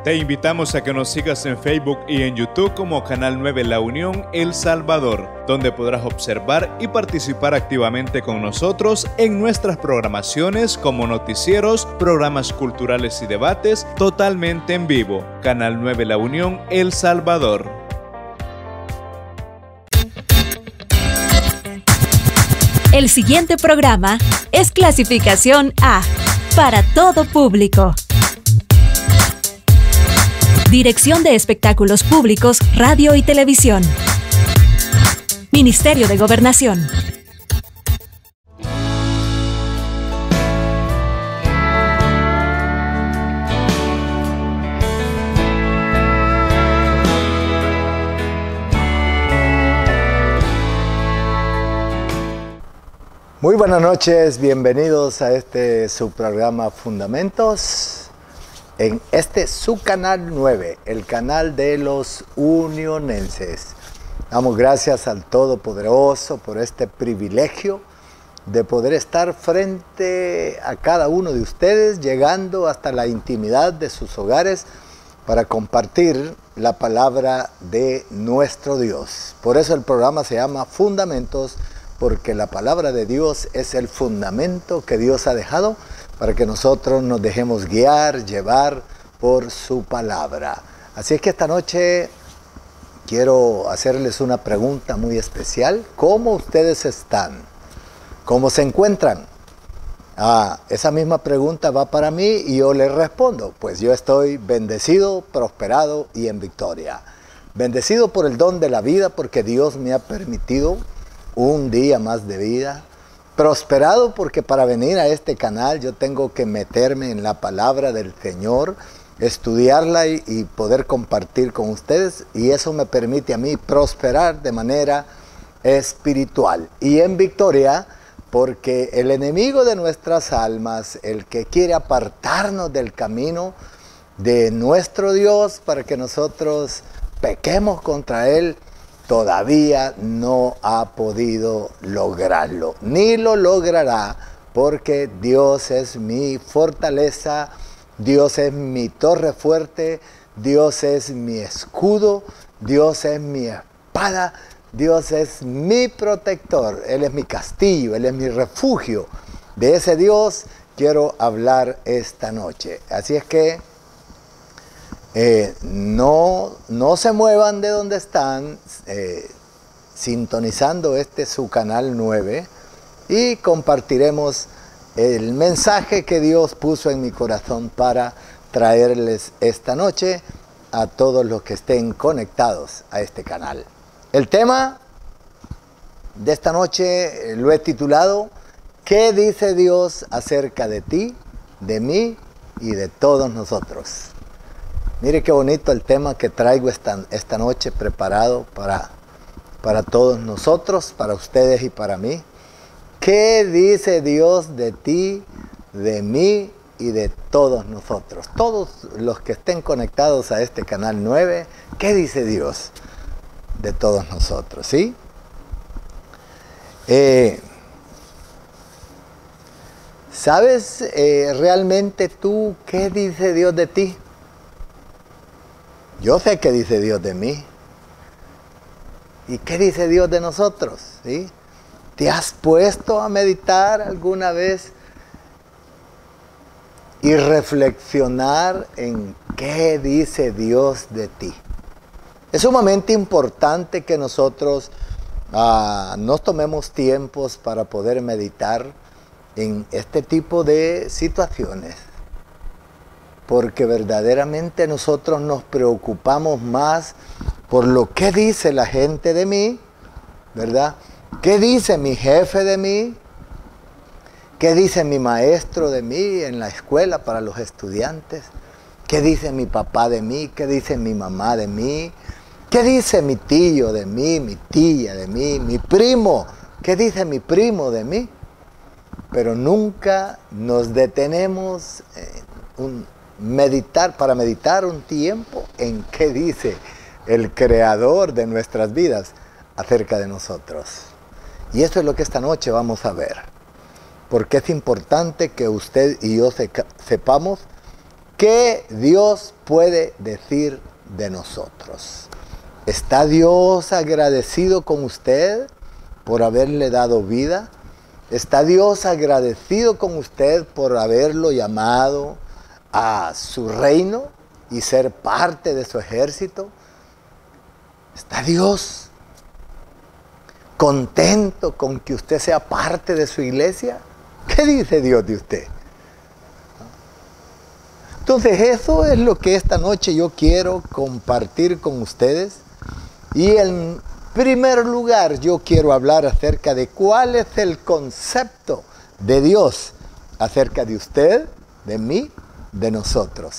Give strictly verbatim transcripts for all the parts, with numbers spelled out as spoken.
Te invitamos a que nos sigas en Facebook y en YouTube como Canal nueve La Unión El Salvador, donde podrás observar y participar activamente con nosotros en nuestras programaciones como noticieros, programas culturales y debates totalmente en vivo. Canal nueve La Unión El Salvador. El siguiente programa es clasificación A, para todo público. Dirección de Espectáculos Públicos, Radio y Televisión. Ministerio de Gobernación. Muy buenas noches, bienvenidos a este su programa Fundamentos. En este su canal nueve, el canal de los unionenses. Damos gracias al Todopoderoso por este privilegio de poder estar frente a cada uno de ustedes, llegando hasta la intimidad de sus hogares para compartir la palabra de nuestro Dios. Por eso el programa se llama Fundamentos, porque la palabra de Dios es el fundamento que Dios ha dejado para que nosotros nos dejemos guiar, llevar por su palabra. Así es que esta noche quiero hacerles una pregunta muy especial. ¿Cómo ustedes están? ¿Cómo se encuentran? Ah, esa misma pregunta va para mí y yo les respondo. Pues yo estoy bendecido, prosperado y en victoria. Bendecido por el don de la vida, porque Dios me ha permitido un día más de vida. Prosperado porque para venir a este canal yo tengo que meterme en la palabra del Señor, estudiarla y, y poder compartir con ustedes, y eso me permite a mí prosperar de manera espiritual. Y en victoria porque el enemigo de nuestras almas, el que quiere apartarnos del camino de nuestro Dios para que nosotros pequemos contra Él, todavía no ha podido lograrlo, ni lo logrará, porque Dios es mi fortaleza, Dios es mi torre fuerte, Dios es mi escudo, Dios es mi espada, Dios es mi protector, Él es mi castillo, Él es mi refugio. De ese Dios quiero hablar esta noche. Así es que Eh, no, no se muevan de donde están, eh, sintonizando este su canal nueve, y compartiremos el mensaje que Dios puso en mi corazón para traerles esta noche a todos los que estén conectados a este canal. El tema de esta noche lo he titulado ¿Qué dice Dios acerca de ti, de mí y de todos nosotros? Mire qué bonito el tema que traigo esta, esta noche preparado para, para todos nosotros, para ustedes y para mí. ¿Qué dice Dios de ti, de mí y de todos nosotros? Todos los que estén conectados a este canal nueve, ¿qué dice Dios de todos nosotros? ¿Sí? Eh, ¿Sabes eh, realmente tú qué dice Dios de ti? Yo sé qué dice Dios de mí. ¿Y qué dice Dios de nosotros? ¿Sí? ¿Te has puesto a meditar alguna vez y reflexionar en qué dice Dios de ti? Es sumamente importante que nosotros uh, nos tomemos tiempos para poder meditar en este tipo de situaciones, porque verdaderamente nosotros nos preocupamos más por lo que dice la gente de mí, ¿verdad? ¿Qué dice mi jefe de mí? ¿Qué dice mi maestro de mí en la escuela para los estudiantes? ¿Qué dice mi papá de mí? ¿Qué dice mi mamá de mí? ¿Qué dice mi tío de mí, mi tía de mí, mi primo? ¿Qué dice mi primo de mí? Pero nunca nos detenemos en un meditar, para meditar un tiempo en qué dice el Creador de nuestras vidas acerca de nosotros. Y eso es lo que esta noche vamos a ver, porque es importante que usted y yo sepamos ¿Qué Dios puede decir de nosotros? ¿Está Dios agradecido con usted por haberle dado vida? ¿Está Dios agradecido con usted por haberlo llamado a su reino y ser parte de su ejército? ¿Está Dios contento con que usted sea parte de su iglesia? ¿Qué dice Dios de usted? Entonces eso es lo que esta noche yo quiero compartir con ustedes. Y en primer lugar yo quiero hablar acerca de cuál es el concepto de Dios acerca de usted, de mí, de nosotros.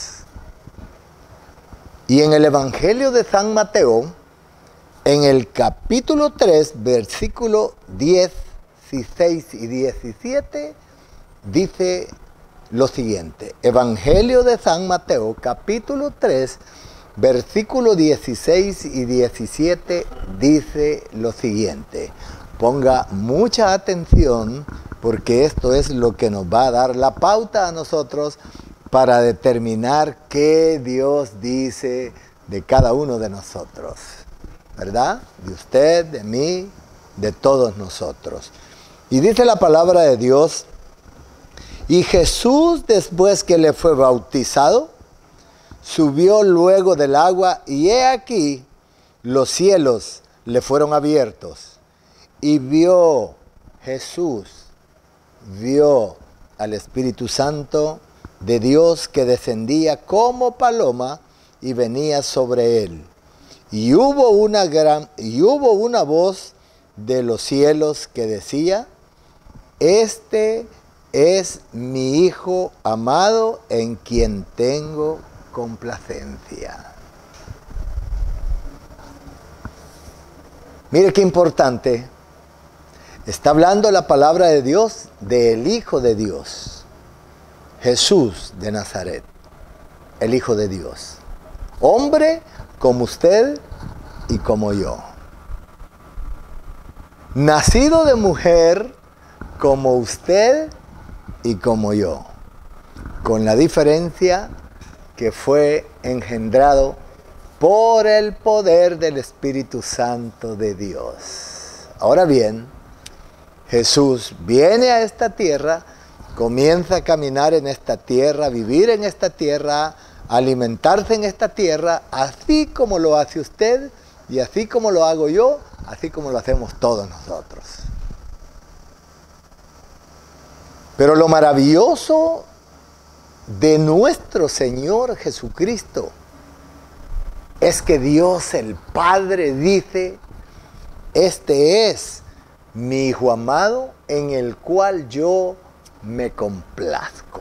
Y en el Evangelio de San Mateo, en el capítulo tres, versículo dieciséis y diecisiete, dice lo siguiente. Evangelio de San Mateo, capítulo tres, versículo dieciséis y diecisiete, dice lo siguiente. Ponga mucha atención porque esto es lo que nos va a dar la pauta a nosotros para determinar qué Dios dice de cada uno de nosotros. ¿Verdad? De usted, de mí, de todos nosotros. Y dice la palabra de Dios: y Jesús, después que le fue bautizado, subió luego del agua, y he aquí los cielos le fueron abiertos, y vio Jesús, vio al Espíritu Santo de Dios que descendía como paloma y venía sobre él. Y hubo una gran, y hubo una voz de los cielos que decía: este es mi Hijo amado en quien tengo complacencia. Mire qué importante. Está hablando la palabra de Dios del Hijo de Dios, Jesús de Nazaret, el Hijo de Dios. Hombre como usted y como yo. Nacido de mujer como usted y como yo. Con la diferencia que fue engendrado por el poder del Espíritu Santo de Dios. Ahora bien, Jesús viene a esta tierra, comienza a caminar en esta tierra, vivir en esta tierra, alimentarse en esta tierra, así como lo hace usted y así como lo hago yo, así como lo hacemos todos nosotros. Pero lo maravilloso de nuestro Señor Jesucristo es que Dios el Padre dice: este es mi Hijo amado en el cual yo me complazco.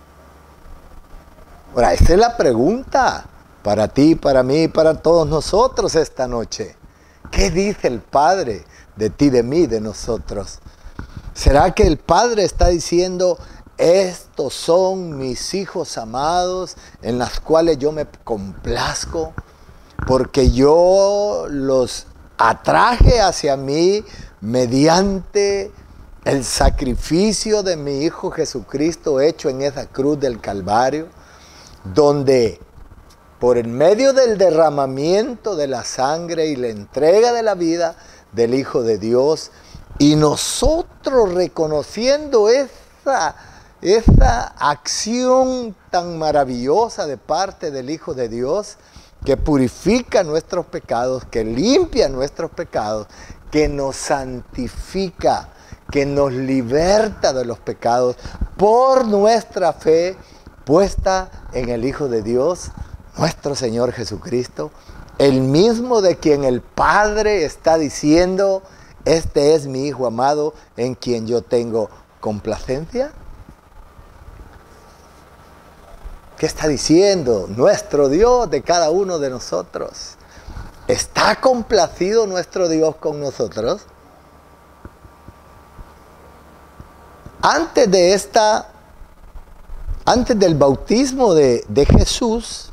Ahora, esa es la pregunta para ti, para mí, para todos nosotros esta noche. ¿Qué dice el Padre de ti, de mí, de nosotros? ¿Será que el Padre está diciendo: estos son mis hijos amados en los cuales yo me complazco, porque yo los atraje hacia mí mediante el sacrificio de mi Hijo Jesucristo hecho en esa cruz del Calvario, donde por el medio del derramamiento de la sangre y la entrega de la vida del Hijo de Dios, y nosotros reconociendo esa, esa acción tan maravillosa de parte del Hijo de Dios, que purifica nuestros pecados, que limpia nuestros pecados, que nos santifica, que nos liberta de los pecados por nuestra fe puesta en el Hijo de Dios, nuestro Señor Jesucristo, el mismo de quien el Padre está diciendo: este es mi Hijo amado en quien yo tengo complacencia. ¿Qué está diciendo nuestro Dios de cada uno de nosotros? ¿Está complacido nuestro Dios con nosotros? Antes de esta, antes del bautismo de, de Jesús,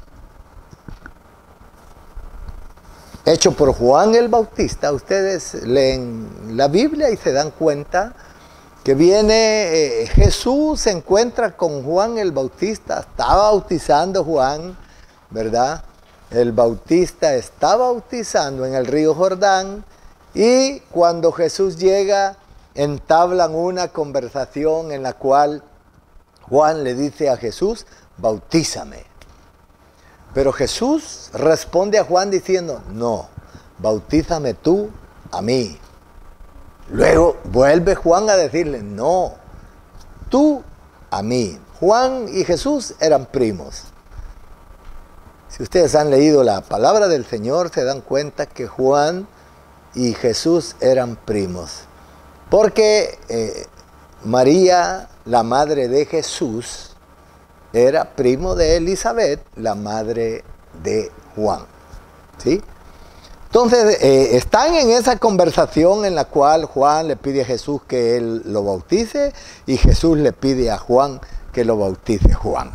hecho por Juan el Bautista, ustedes leen la Biblia y se dan cuenta que viene, eh, Jesús se encuentra con Juan el Bautista, está bautizando Juan, ¿verdad? El Bautista está bautizando en el río Jordán, y cuando Jesús llega, entablan una conversación en la cual Juan le dice a Jesús, bautízame. Pero Jesús responde a Juan diciendo, no, bautízame tú a mí. Luego vuelve Juan a decirle, no, tú a mí. Juan y Jesús eran primos. Si ustedes han leído la palabra del Señor, se dan cuenta que Juan y Jesús eran primos. Porque eh, María, la madre de Jesús, era primo de Elizabeth, la madre de Juan. ¿Sí? Entonces, eh, están en esa conversación en la cual Juan le pide a Jesús que él lo bautice y Jesús le pide a Juan que lo bautice Juan.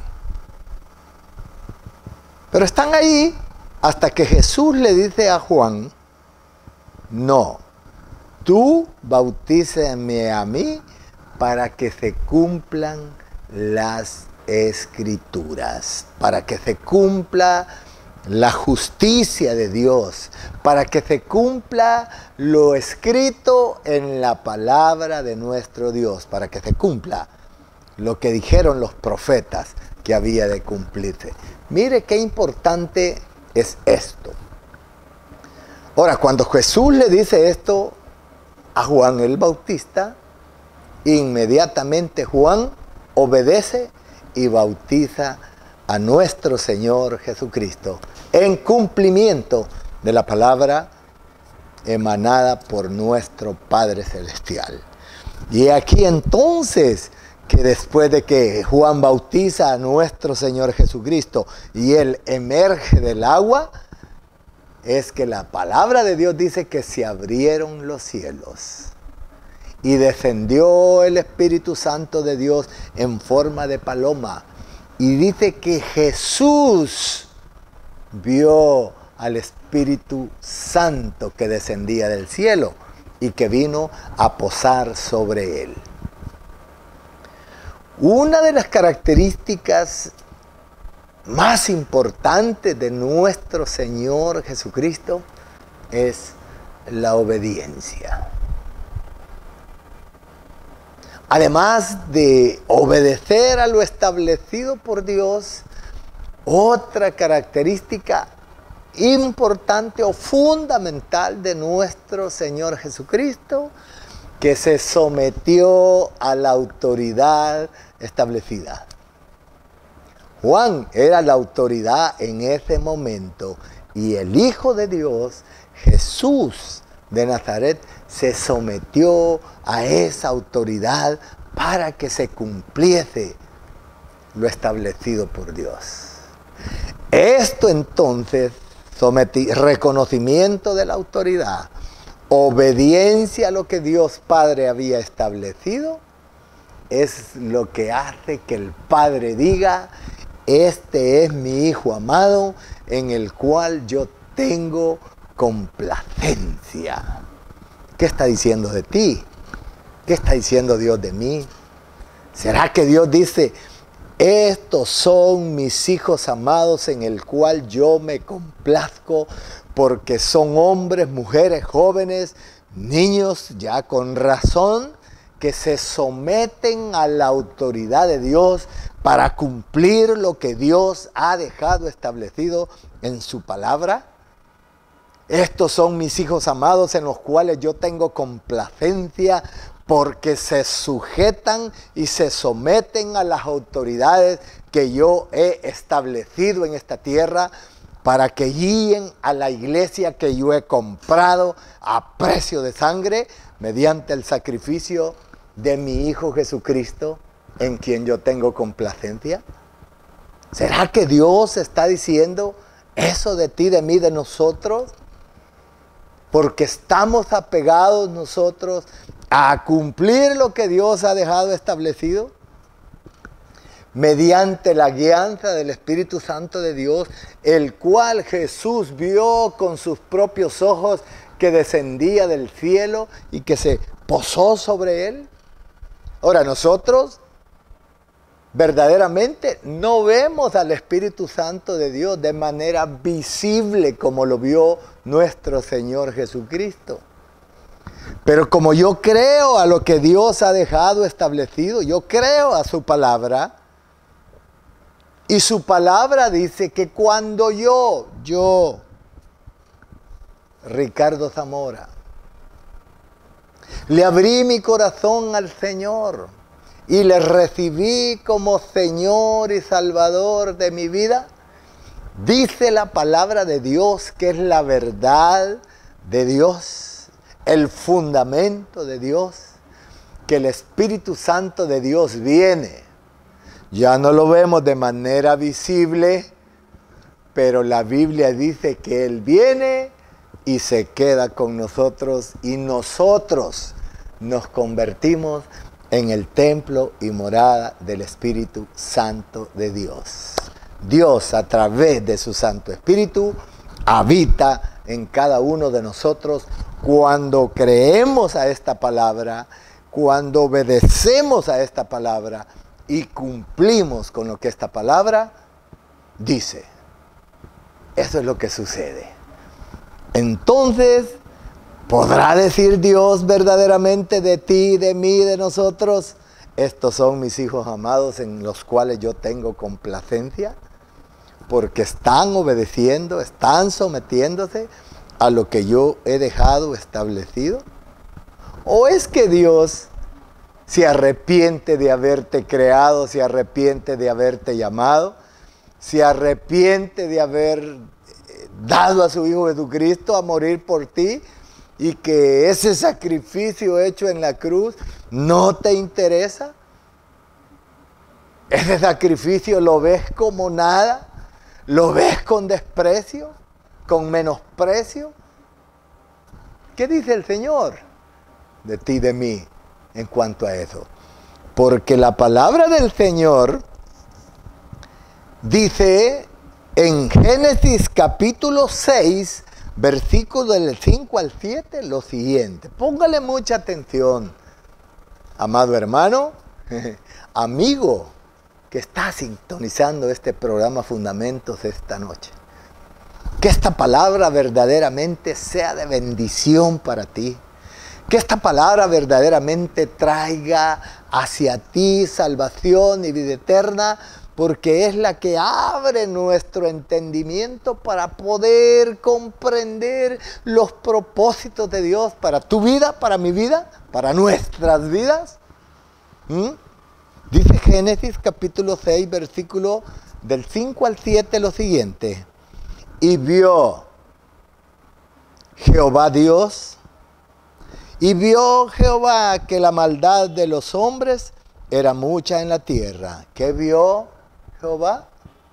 Pero están ahí hasta que Jesús le dice a Juan, no, tú bautízame a mí para que se cumplan las Escrituras, para que se cumpla la justicia de Dios, para que se cumpla lo escrito en la palabra de nuestro Dios, para que se cumpla lo que dijeron los profetas que había de cumplirse. Mire qué importante es esto. Ahora, cuando Jesús le dice esto a Juan el Bautista, inmediatamente Juan obedece y bautiza a nuestro Señor Jesucristo en cumplimiento de la palabra emanada por nuestro Padre Celestial. Y aquí entonces que después de que Juan bautiza a nuestro Señor Jesucristo y Él emerge del agua, es que la palabra de Dios dice que se abrieron los cielos y descendió el Espíritu Santo de Dios en forma de paloma. Y dice que Jesús vio al Espíritu Santo que descendía del cielo y que vino a posar sobre él. Una de las características más importantes de nuestro Señor Jesucristo es la obediencia. Además de obedecer a lo establecido por Dios, otra característica importante o fundamental de nuestro Señor Jesucristo, que se sometió a la autoridad establecida. Juan era la autoridad en ese momento y el Hijo de Dios, Jesús de Nazaret, se sometió a esa autoridad para que se cumpliese lo establecido por Dios. Esto entonces, reconocimiento de la autoridad, obediencia a lo que Dios Padre había establecido, es lo que hace que el Padre diga, este es mi Hijo amado en el cual yo tengo complacencia. ¿Qué está diciendo de ti? ¿Qué está diciendo Dios de mí? ¿Será que Dios dice, estos son mis hijos amados en el cual yo me complazco, porque son hombres, mujeres, jóvenes, niños, ya con razón, que se someten a la autoridad de Dios para cumplir lo que Dios ha dejado establecido en su palabra? Estos son mis hijos amados en los cuales yo tengo complacencia, porque se sujetan y se someten a las autoridades que yo he establecido en esta tierra para que guíen a la iglesia que yo he comprado a precio de sangre mediante el sacrificio de mi Hijo Jesucristo, en quien yo tengo complacencia. ¿Será que Dios está diciendo eso de ti, de mí, de nosotros? Porque estamos apegados nosotros a cumplir lo que Dios ha dejado establecido mediante la guianza del Espíritu Santo de Dios, el cual Jesús vio con sus propios ojos que descendía del cielo y que se posó sobre él. Ahora, nosotros verdaderamente no vemos al Espíritu Santo de Dios de manera visible como lo vio nuestro Señor Jesucristo. Pero como yo creo a lo que Dios ha dejado establecido, yo creo a su palabra, y su palabra dice que cuando yo, yo, Ricardo Zamora, le abrí mi corazón al Señor y le recibí como Señor y Salvador de mi vida, dice la palabra de Dios que es la verdad de Dios, el fundamento de Dios, que el Espíritu Santo de Dios viene. Ya no lo vemos de manera visible, pero la Biblia dice que Él viene y se queda con nosotros y nosotros nos convertimos en el templo y morada del Espíritu Santo de Dios. Dios, a través de su Santo Espíritu, habita en cada uno de nosotros cuando creemos a esta palabra, cuando obedecemos a esta palabra y cumplimos con lo que esta palabra dice. Eso es lo que sucede. Entonces, ¿podrá decir Dios verdaderamente de ti, de mí, de nosotros? Estos son mis hijos amados en los cuales yo tengo complacencia, porque están obedeciendo, están sometiéndose a lo que yo he dejado establecido. ¿O es que Dios se arrepiente de haberte creado, se arrepiente de haberte llamado, se arrepiente de haber dado a su Hijo Jesucristo a morir por ti, y que ese sacrificio hecho en la cruz no te interesa? Ese sacrificio lo ves como nada, lo ves con desprecio, con menosprecio. ¿Qué dice el Señor de ti y de mí en cuanto a eso? Porque la palabra del Señor dice en Génesis capítulo seis, versículos del cinco al siete, lo siguiente. Póngale mucha atención, amado hermano, amigo, que está sintonizando este programa Fundamentos esta noche. Que esta palabra verdaderamente sea de bendición para ti. Que esta palabra verdaderamente traiga hacia ti salvación y vida eterna, porque es la que abre nuestro entendimiento para poder comprender los propósitos de Dios para tu vida, para mi vida, para nuestras vidas. ¿Mm? Dice Génesis capítulo seis, versículo del cinco al siete lo siguiente. Y vio Jehová Dios, y vio Jehová que la maldad de los hombres era mucha en la tierra. ¿Qué vio Jehová?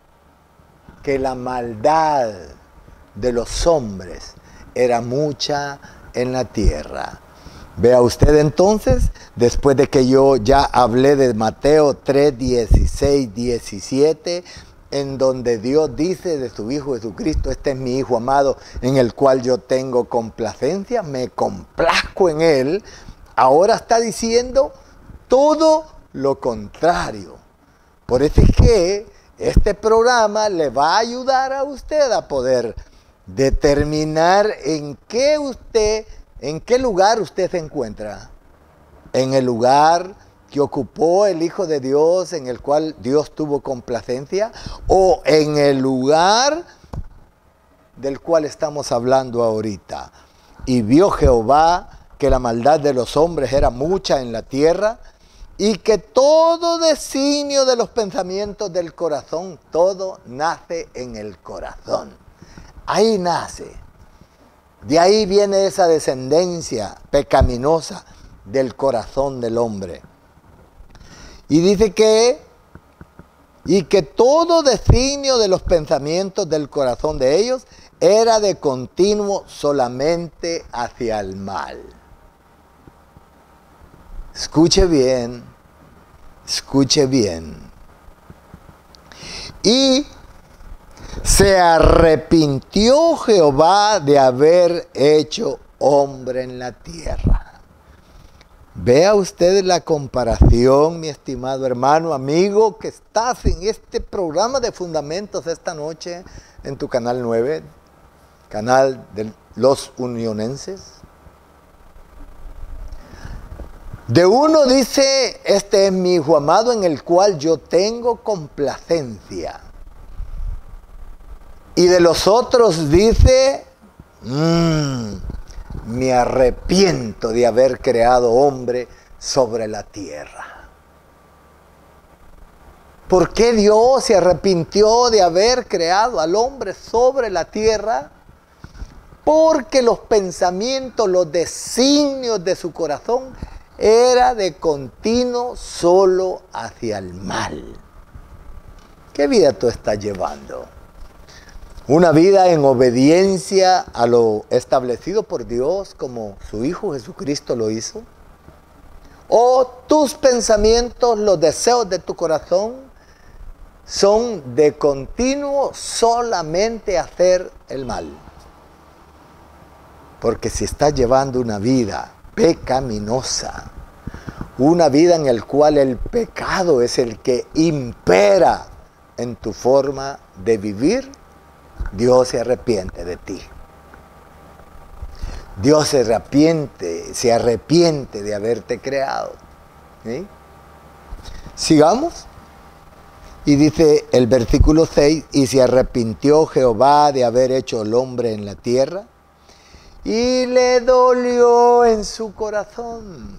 Que la maldad de los hombres era mucha en la tierra. Vea usted entonces, después de que yo ya hablé de Mateo tres, dieciséis, diecisiete, en donde Dios dice de su Hijo Jesucristo: este es mi Hijo amado en el cual yo tengo complacencia, me complazco en Él. Ahora está diciendo todo lo contrario. Por eso es que este programa le va a ayudar a usted a poder determinar en qué usted, en qué lugar usted se encuentra. En el lugar que ocupó el Hijo de Dios, en el cual Dios tuvo complacencia, o en el lugar del cual estamos hablando ahorita. Y vio Jehová que la maldad de los hombres era mucha en la tierra, y que todo designio de los pensamientos del corazón, todo nace en el corazón. Ahí nace. De ahí viene esa descendencia pecaminosa del corazón del hombre. Y dice que, y que todo designio de los pensamientos del corazón de ellos era de continuo solamente hacia el mal. Escuche bien, escuche bien. Y se arrepintió Jehová de haber hecho hombre en la tierra. Vea usted la comparación, mi estimado hermano, amigo, que estás en este programa de Fundamentos esta noche en tu canal nueve, canal de los unionenses. De uno dice, este es mi hijo amado en el cual yo tengo complacencia. Y de los otros dice, mmm, me arrepiento de haber creado hombre sobre la tierra. ¿Por qué Dios se arrepintió de haber creado al hombre sobre la tierra? Porque los pensamientos, los designios de su corazón era de continuo solo hacia el mal. ¿Qué vida tú estás llevando? ¿Una vida en obediencia a lo establecido por Dios como su Hijo Jesucristo lo hizo? ¿O tus pensamientos, los deseos de tu corazón son de continuo solamente hacer el mal? Porque si estás llevando una vida pecaminosa, una vida en la cual el pecado es el que impera en tu forma de vivir, Dios se arrepiente de ti. Dios se arrepiente, se arrepiente de haberte creado. ¿Sí? Sigamos. Y dice el versículo seis, y se arrepintió Jehová de haber hecho el hombre en la tierra, y le dolió en su corazón.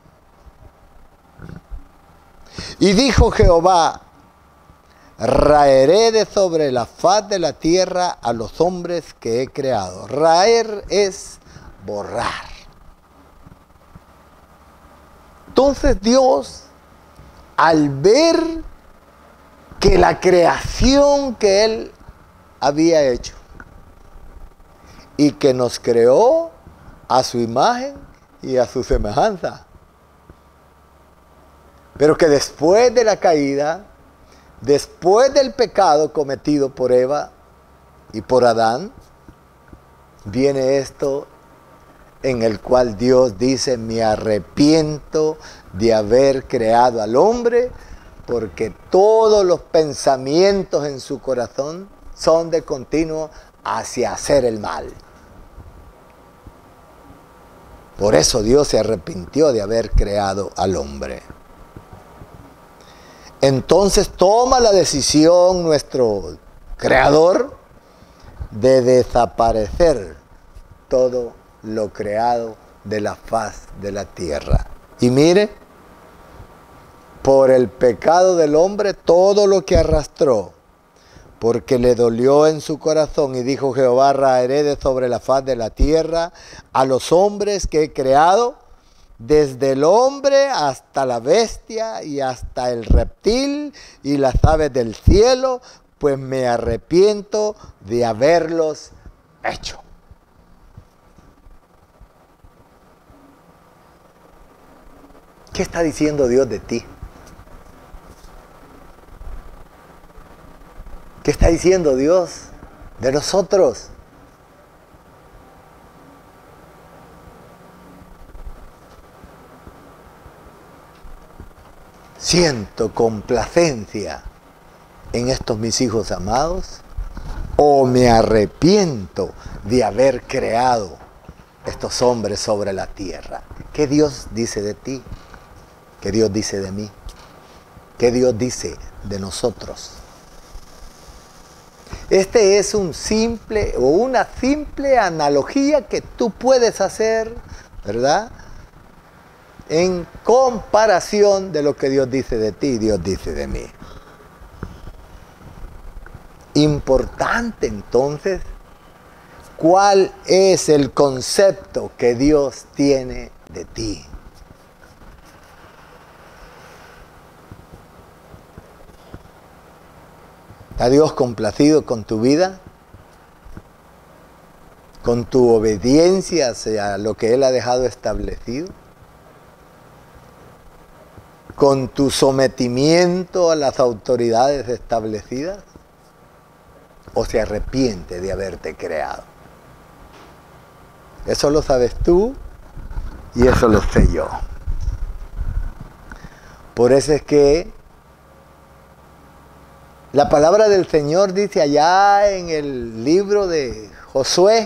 Y dijo Jehová, raeré de sobre la faz de la tierra a los hombres que he creado. Raer es borrar. Entonces Dios, al ver que la creación que Él había hecho y que nos creó a su imagen y a su semejanza, pero que después de la caída, después del pecado cometido por Eva y por Adán, viene esto en el cual Dios dice, me arrepiento de haber creado al hombre, porque todos los pensamientos en su corazón son de continuo hacia hacer el mal. Por eso Dios se arrepintió de haber creado al hombre. Entonces toma la decisión nuestro Creador de desaparecer todo lo creado de la faz de la tierra. Y mire, por el pecado del hombre, todo lo que arrastró, porque le dolió en su corazón, y dijo Jehová, raeré de sobre la faz de la tierra a los hombres que he creado, desde el hombre hasta la bestia y hasta el reptil y las aves del cielo, pues me arrepiento de haberlos hecho. ¿Qué está diciendo Dios de ti? ¿Qué está diciendo Dios de nosotros? Siento complacencia en estos mis hijos amados, o me arrepiento de haber creado estos hombres sobre la tierra. ¿Qué Dios dice de ti? ¿Qué Dios dice de mí? ¿Qué Dios dice de nosotros? Este es un simple o una simple analogía que tú puedes hacer, ¿verdad?, en comparación de lo que Dios dice de ti y Dios dice de mí. Importante entonces, ¿cuál es el concepto que Dios tiene de ti? ¿Está Dios complacido con tu vida? ¿Con tu obediencia hacia lo que Él ha dejado establecido? ¿Con tu sometimiento a las autoridades establecidas? ¿O se arrepiente de haberte creado? Eso lo sabes tú y eso lo sé yo. Por eso es que la palabra del Señor dice allá en el libro de Josué,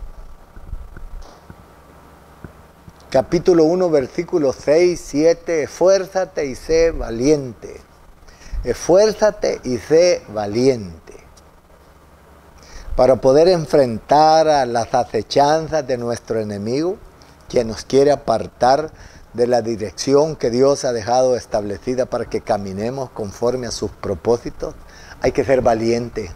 capítulo uno, versículos seis, siete, esfuérzate y sé valiente. Esfuérzate y sé valiente. Para poder enfrentar a las acechanzas de nuestro enemigo, que nos quiere apartar de la dirección que Dios ha dejado establecida para que caminemos conforme a sus propósitos, hay que ser valiente.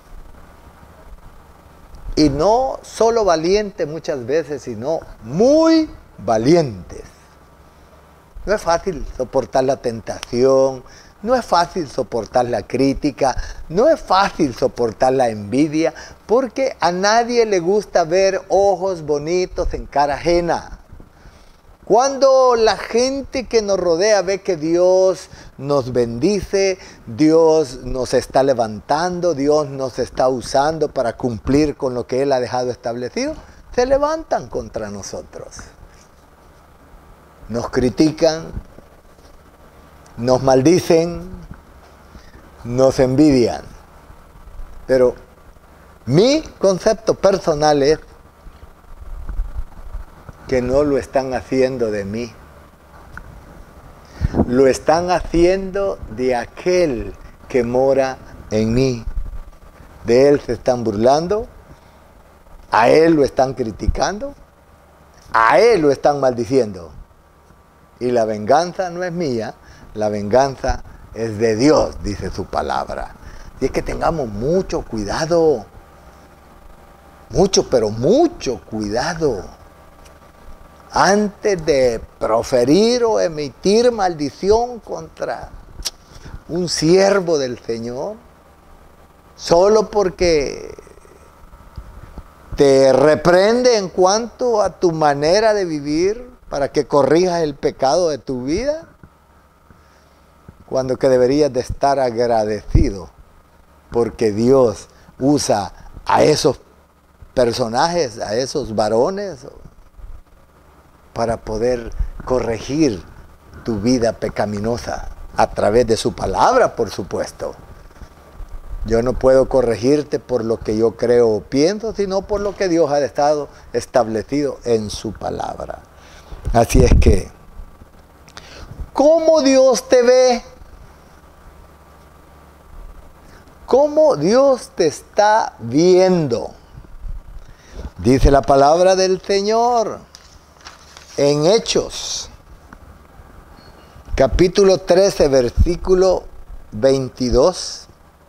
Y no solo valiente muchas veces, sino muy valientes. No es fácil soportar la tentación, no es fácil soportar la crítica, no es fácil soportar la envidia, porque a nadie le gusta ver ojos bonitos en cara ajena. Cuando la gente que nos rodea ve que Dios nos bendice, Dios nos está levantando, Dios nos está usando para cumplir con lo que Él ha dejado establecido, se levantan contra nosotros. Nos critican, nos maldicen, nos envidian. Pero mi concepto personal es que no lo están haciendo de mí. Lo están haciendo de aquel que mora en mí. De Él se están burlando, a Él lo están criticando, a Él lo están maldiciendo. Y la venganza no es mía, la venganza es de Dios, dice su palabra. Y es que tengamos mucho cuidado, mucho, pero mucho cuidado. Antes de proferir o emitir maldición contra un siervo del Señor, solo porque te reprende en cuanto a tu manera de vivir para que corrijas el pecado de tu vida, cuando que deberías de estar agradecido porque Dios usa a esos personajes, a esos varones, para poder corregir tu vida pecaminosa a través de su palabra, por supuesto. Yo no puedo corregirte por lo que yo creo o pienso, sino por lo que Dios ha estado establecido en su palabra. Así es que, ¿cómo Dios te ve? ¿Cómo Dios te está viendo? Dice la palabra del Señor en Hechos, capítulo trece, versículo veintidós.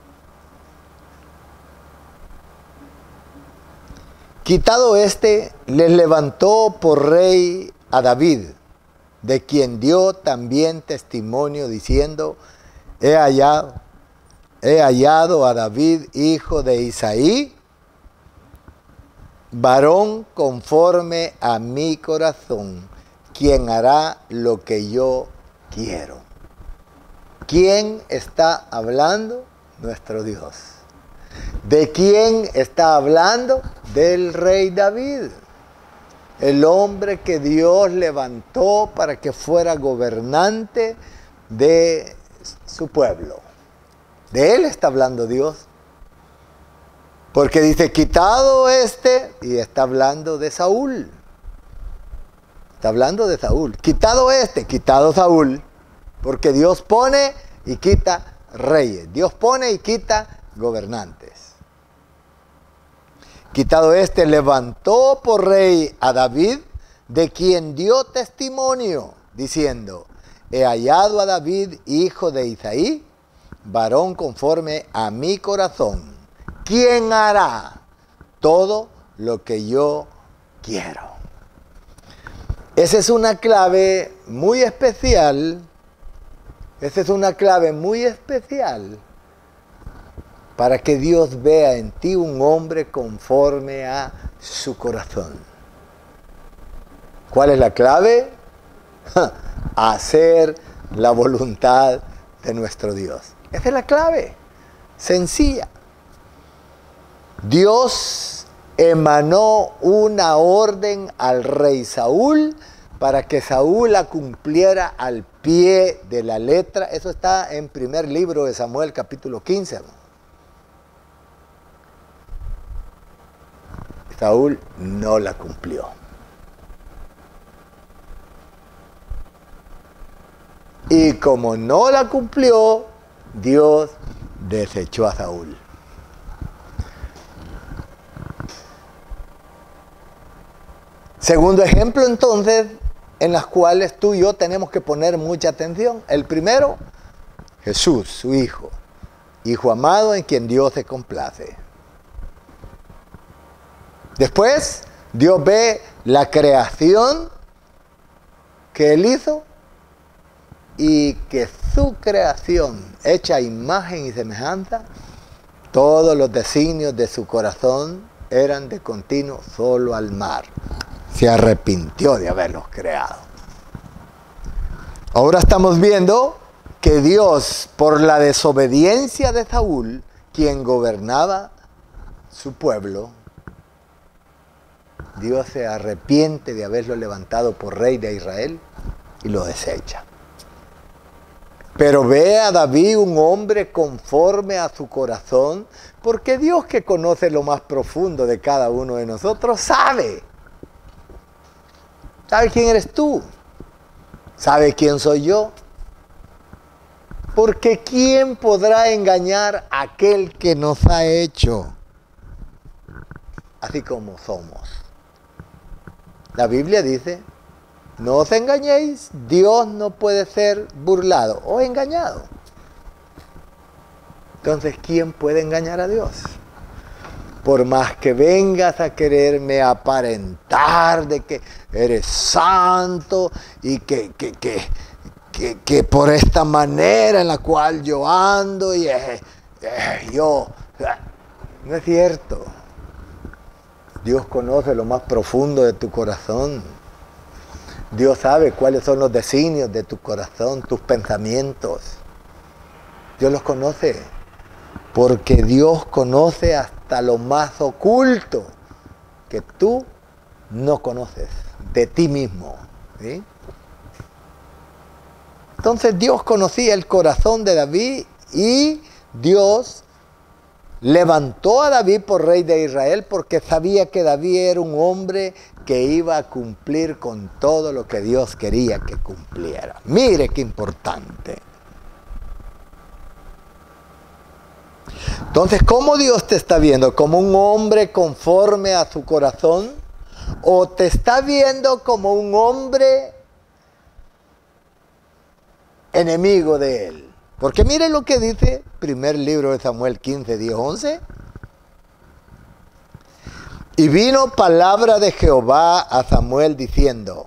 Quitado este, les levantó por rey a David, de quien dio también testimonio diciendo, he hallado, he hallado a David, hijo de Isaí, varón conforme a mi corazón, quien hará lo que yo quiero. ¿Quién está hablando? Nuestro Dios. ¿De quién está hablando? Del rey David, el hombre que Dios levantó para que fuera gobernante de su pueblo. De él está hablando Dios. Porque dice, quitado este, y está hablando de Saúl. Está hablando de Saúl. Quitado este, quitado Saúl. Porque Dios pone y quita reyes. Dios pone y quita gobernantes. Quitado este, levantó por rey a David, de quien dio testimonio, diciendo, he hallado a David, hijo de Isaí, varón conforme a mi corazón. ¿Quién hará todo lo que yo quiero? Esa es una clave muy especial. Esa es una clave muy especial para que Dios vea en ti un hombre conforme a su corazón. ¿Cuál es la clave? Hacer la voluntad de nuestro Dios. Esa es la clave. Sencilla. Dios emanó una orden al rey Saúl para que Saúl la cumpliera al pie de la letra. Eso está en primer libro de Samuel, capítulo quince. Saúl no la cumplió. Y como no la cumplió, Dios desechó a Saúl. Segundo ejemplo, entonces, en las cuales tú y yo tenemos que poner mucha atención. El primero, Jesús, su Hijo. Hijo amado en quien Dios se complace. Después, Dios ve la creación que Él hizo y que su creación, hecha a imagen y semejanza, todos los designios de su corazón eran de continuo solo al mar. Se arrepintió de haberlos creado. Ahora estamos viendo que Dios, por la desobediencia de Saúl, quien gobernaba su pueblo, Dios se arrepiente de haberlo levantado por rey de Israel y lo desecha. Pero ve a David un hombre conforme a su corazón, porque Dios, que conoce lo más profundo de cada uno de nosotros, sabe. ¿Sabe quién eres tú? ¿Sabe quién soy yo? Porque ¿quién podrá engañar a aquel que nos ha hecho así como somos? La Biblia dice, no os engañéis, Dios no puede ser burlado o engañado. Entonces, ¿quién puede engañar a Dios? Por más que vengas a quererme aparentar de que eres santo y que, que, que, que, que por esta manera en la cual yo ando y eh, eh, yo... No es cierto. Dios conoce lo más profundo de tu corazón. Dios sabe cuáles son los designios de tu corazón, tus pensamientos. Dios los conoce. Porque Dios conoce hasta lo más oculto que tú no conoces de ti mismo. ¿Sí? Entonces Dios conocía el corazón de David y Dios levantó a David por rey de Israel porque sabía que David era un hombre que iba a cumplir con todo lo que Dios quería que cumpliera. Mire qué importante. Entonces, ¿cómo Dios te está viendo? ¿Como un hombre conforme a su corazón? ¿O te está viendo como un hombre enemigo de Él? Porque mire lo que dice primer libro de Samuel quince, diez, once. Y vino palabra de Jehová a Samuel diciendo,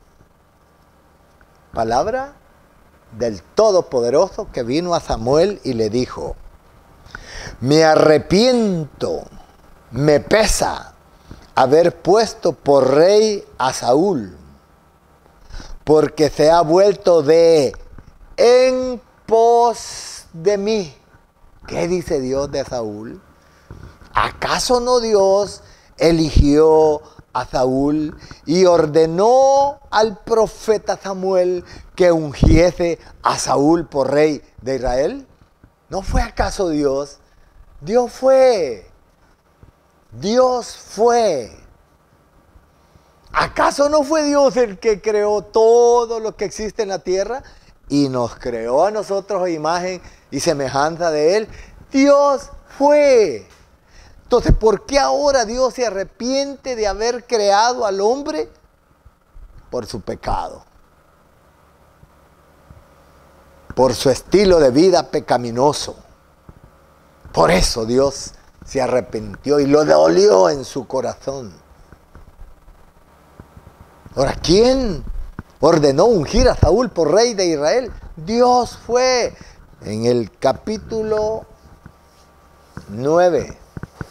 palabra del Todopoderoso que vino a Samuel y le dijo, me arrepiento, me pesa haber puesto por rey a Saúl, porque se ha vuelto de en pos de mí. ¿Qué dice Dios de Saúl? ¿Acaso no Dios eligió a Saúl y ordenó al profeta Samuel que ungiese a Saúl por rey de Israel? ¿No fue acaso Dios? Dios fue. Dios fue. ¿Acaso no fue Dios el que creó todo lo que existe en la tierra y nos creó a nosotros a imagen y semejanza de Él? Dios fue. Entonces, ¿por qué ahora Dios se arrepiente de haber creado al hombre? Por su pecado. Por su estilo de vida pecaminoso. Por eso Dios se arrepintió y lo dolió en su corazón. Ahora, ¿quién ordenó ungir a Saúl por rey de Israel? Dios fue. En el capítulo nueve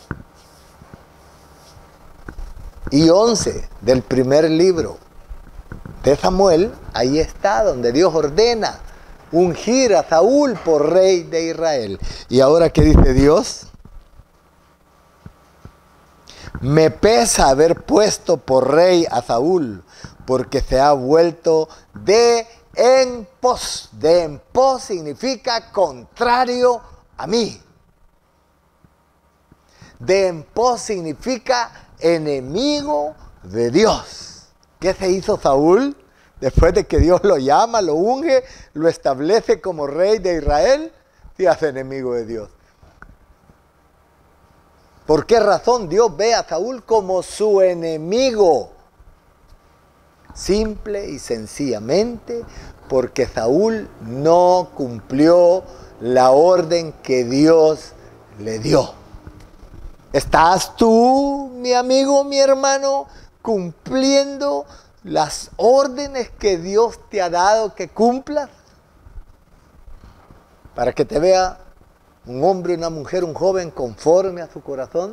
y once del primer libro de Samuel, ahí está donde Dios ordena ungir a Saúl por rey de Israel. ¿Y ahora qué dice Dios? Me pesa haber puesto por rey a Saúl, porque se ha vuelto de en pos. De en pos significa contrario a mí. De en pos significa enemigo de Dios. ¿Qué se hizo Saúl? Después de que Dios lo llama, lo unge, lo establece como rey de Israel, se hace enemigo de Dios. ¿Por qué razón Dios ve a Saúl como su enemigo? Simple y sencillamente porque Saúl no cumplió la orden que Dios le dio. ¿Estás tú, mi amigo, mi hermano, cumpliendo las órdenes que Dios te ha dado que cumplas? Para que te vea un hombre, una mujer, un joven conforme a su corazón.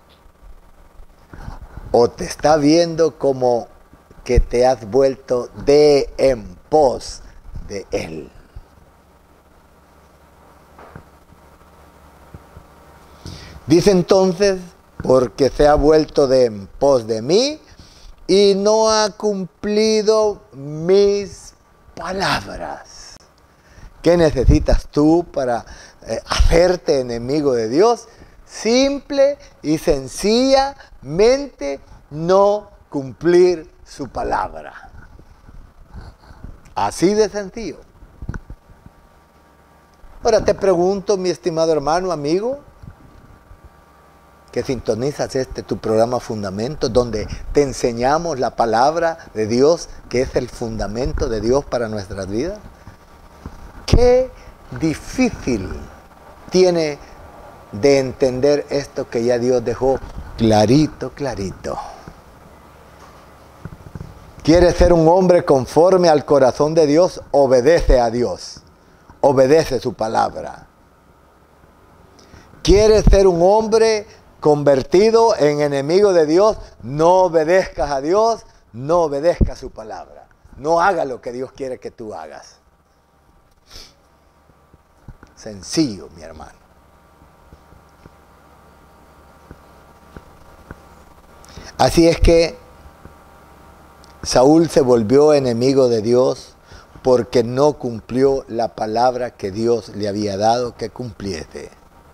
¿O te está viendo como que te has vuelto de en pos de él? Dice entonces, porque se ha vuelto de en pos de mí y no ha cumplido mis palabras. ¿Qué necesitas tú para eh, hacerte enemigo de Dios? Simple y sencillamente no cumplir su palabra. Así de sencillo. Ahora te pregunto, mi estimado hermano, amigo, que sintonizas este tu programa Fundamentos, donde te enseñamos la palabra de Dios, que es el fundamento de Dios para nuestras vidas. Qué difícil tiene de entender esto que ya Dios dejó clarito, clarito. ¿Quieres ser un hombre conforme al corazón de Dios? Obedece a Dios. Obedece su palabra. ¿Quieres ser un hombre convertido en enemigo de Dios? No obedezcas a Dios, no obedezcas su palabra. No hagas lo que Dios quiere que tú hagas. Sencillo, mi hermano. Así es que Saúl se volvió enemigo de Dios porque no cumplió la palabra que Dios le había dado que cumpliese.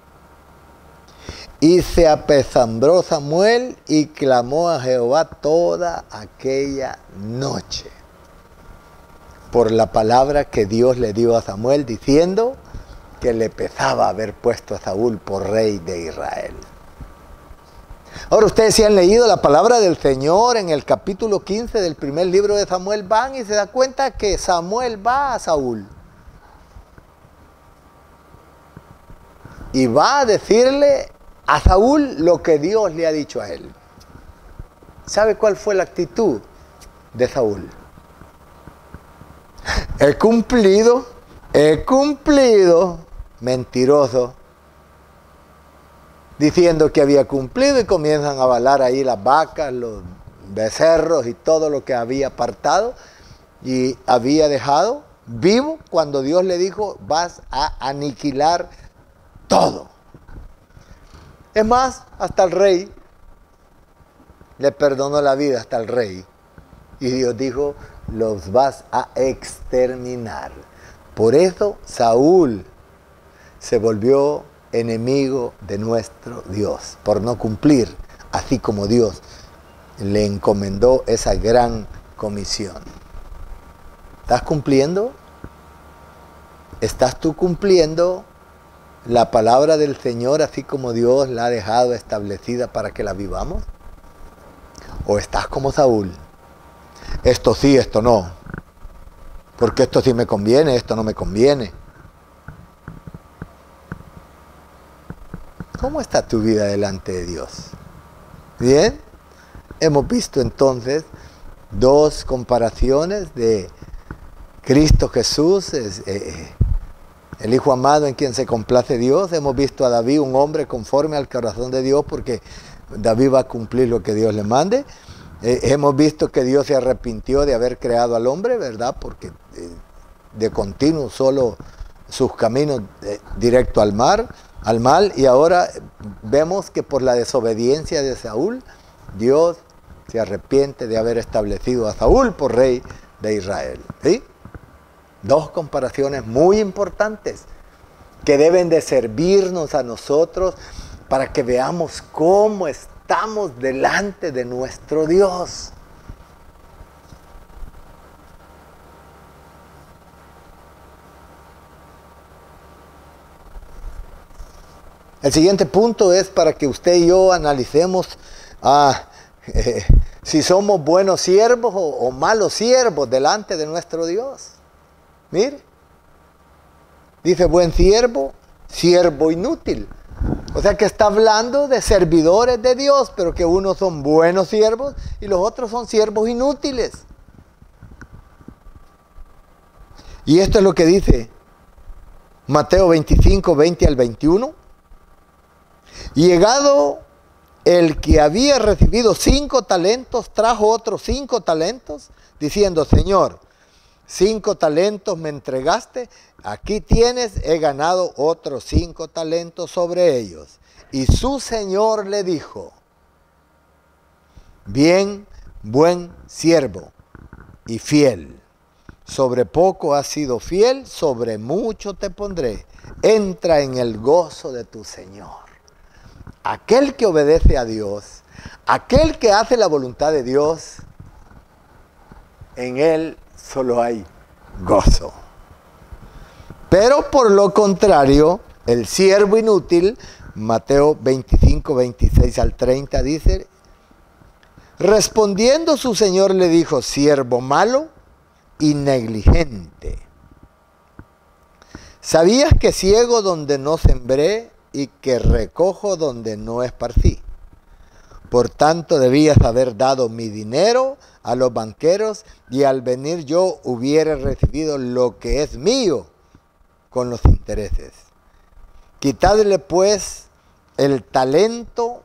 Y se apesambró Samuel y clamó a Jehová toda aquella noche por la palabra que Dios le dio a Samuel, diciendo que le pesaba haber puesto a Saúl por rey de Israel. Ahora ustedes si han leído la palabra del Señor en el capítulo quince del primer libro de Samuel, van y se dan cuenta que Samuel va a Saúl y va a decirle a Saúl lo que Dios le ha dicho a él. ¿Sabe cuál fue la actitud de Saúl? He cumplido, he cumplido, mentiroso, diciendo que había cumplido, y comienzan a balar ahí las vacas, los becerros y todo lo que había apartado y había dejado vivo cuando Dios le dijo: vas a aniquilar todo. Es más, hasta el rey le perdonó la vida, hasta el rey. Y Dios dijo: los vas a exterminar. Por eso Saúl se volvió enemigo de nuestro Dios, por no cumplir, así como Dios le encomendó esa gran comisión. ¿Estás cumpliendo? ¿Estás tú cumpliendo la palabra del Señor así como Dios la ha dejado establecida para que la vivamos? ¿O estás como Saúl? Esto sí, esto no. Porque esto sí me conviene, esto no me conviene. ¿Cómo está tu vida delante de Dios? Bien, hemos visto entonces dos comparaciones de Cristo Jesús, es, eh, el Hijo amado en quien se complace Dios. Hemos visto a David, un hombre conforme al corazón de Dios, porque David va a cumplir lo que Dios le mande. Eh, hemos visto que Dios se arrepintió de haber creado al hombre, ¿verdad? Porque eh, de continuo solo sus caminos eh, directo al mar. al mal, y ahora vemos que por la desobediencia de Saúl, Dios se arrepiente de haber establecido a Saúl por rey de Israel. ¿Sí? Dos comparaciones muy importantes que deben de servirnos a nosotros para que veamos cómo estamos delante de nuestro Dios. El siguiente punto es para que usted y yo analicemos ah, eh, si somos buenos siervos o, o malos siervos delante de nuestro Dios. Mire, dice buen siervo, siervo inútil. O sea que está hablando de servidores de Dios, pero que unos son buenos siervos y los otros son siervos inútiles. Y esto es lo que dice Mateo veinticinco, veinte al veintiuno. Llegado el que había recibido cinco talentos, trajo otros cinco talentos, diciendo, Señor, cinco talentos me entregaste, aquí tienes, he ganado otros cinco talentos sobre ellos. Y su Señor le dijo, bien, buen siervo y fiel, sobre poco has sido fiel, sobre mucho te pondré, entra en el gozo de tu Señor. Aquel que obedece a Dios, aquel que hace la voluntad de Dios, en él solo hay gozo. Pero por lo contrario, el siervo inútil, Mateo veinticinco, veintiséis al treinta dice, respondiendo su señor le dijo, siervo malo y negligente, ¿sabías que ciego donde no sembré y que recojo donde no esparcí? Por tanto debías haber dado mi dinero a los banqueros y al venir yo hubiera recibido lo que es mío con los intereses. Quitadle pues el talento,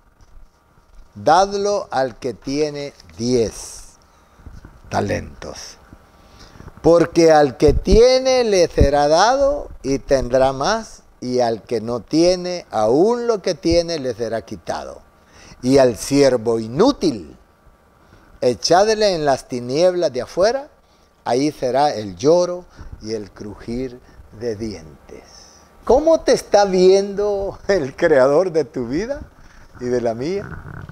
dadlo al que tiene diez talentos. Porque al que tiene le será dado y tendrá más, y al que no tiene, aún lo que tiene le será quitado. Y al siervo inútil, echadle en las tinieblas de afuera, ahí será el lloro y el crujir de dientes. ¿Cómo te está viendo el creador de tu vida y de la mía?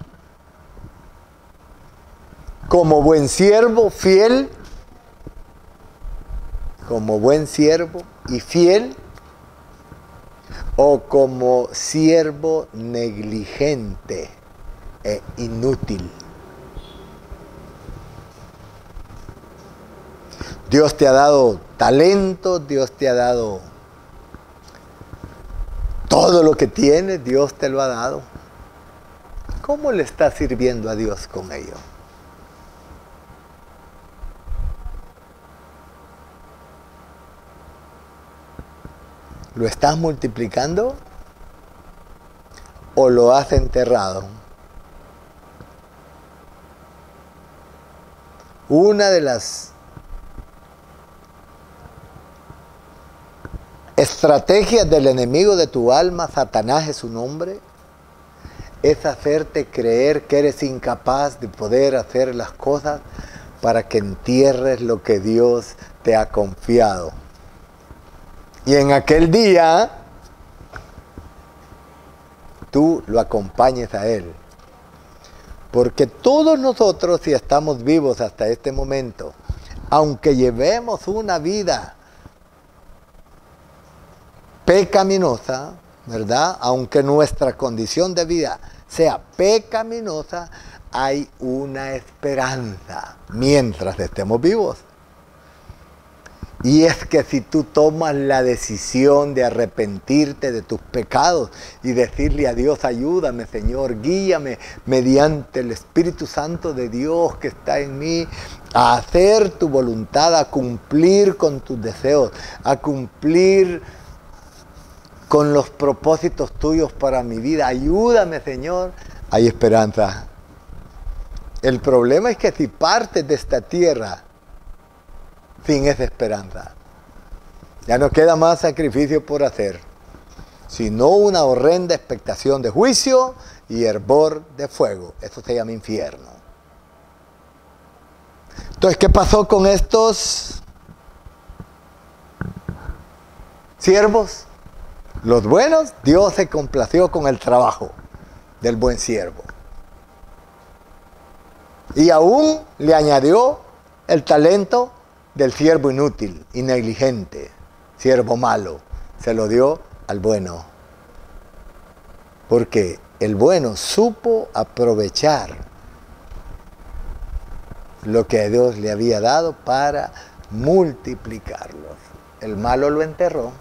Como buen siervo fiel, como buen siervo y fiel, o como siervo negligente e inútil. Dios te ha dado talento, Dios te ha dado todo lo que tienes, Dios te lo ha dado. ¿Cómo le estás sirviendo a Dios con ello? ¿Lo estás multiplicando o lo has enterrado? Una de las estrategias del enemigo de tu alma, Satanás es su nombre, es hacerte creer que eres incapaz de poder hacer las cosas para que entierres lo que Dios te ha confiado. Y en aquel día, tú lo acompañes a Él. Porque todos nosotros, si estamos vivos hasta este momento, aunque llevemos una vida pecaminosa, ¿verdad? Aunque nuestra condición de vida sea pecaminosa, hay una esperanza mientras estemos vivos. Y es que si tú tomas la decisión de arrepentirte de tus pecados y decirle a Dios, ayúdame Señor, guíame mediante el Espíritu Santo de Dios que está en mí, a hacer tu voluntad, a cumplir con tus deseos, a cumplir con los propósitos tuyos para mi vida, ayúdame Señor, hay esperanza. El problema es que si partes de esta tierra sin esa esperanza, ya no queda más sacrificio por hacer. sino una horrenda expectación de juicio y hervor de fuego. Esto se llama infierno. Entonces, ¿qué pasó con estos siervos? Los buenos, Dios se complació con el trabajo del buen siervo. Y aún le añadió el talento del siervo inútil y negligente, siervo malo. Se lo dio al bueno. Porque el bueno supo aprovechar lo que Dios le había dado para multiplicarlos. El malo lo enterró.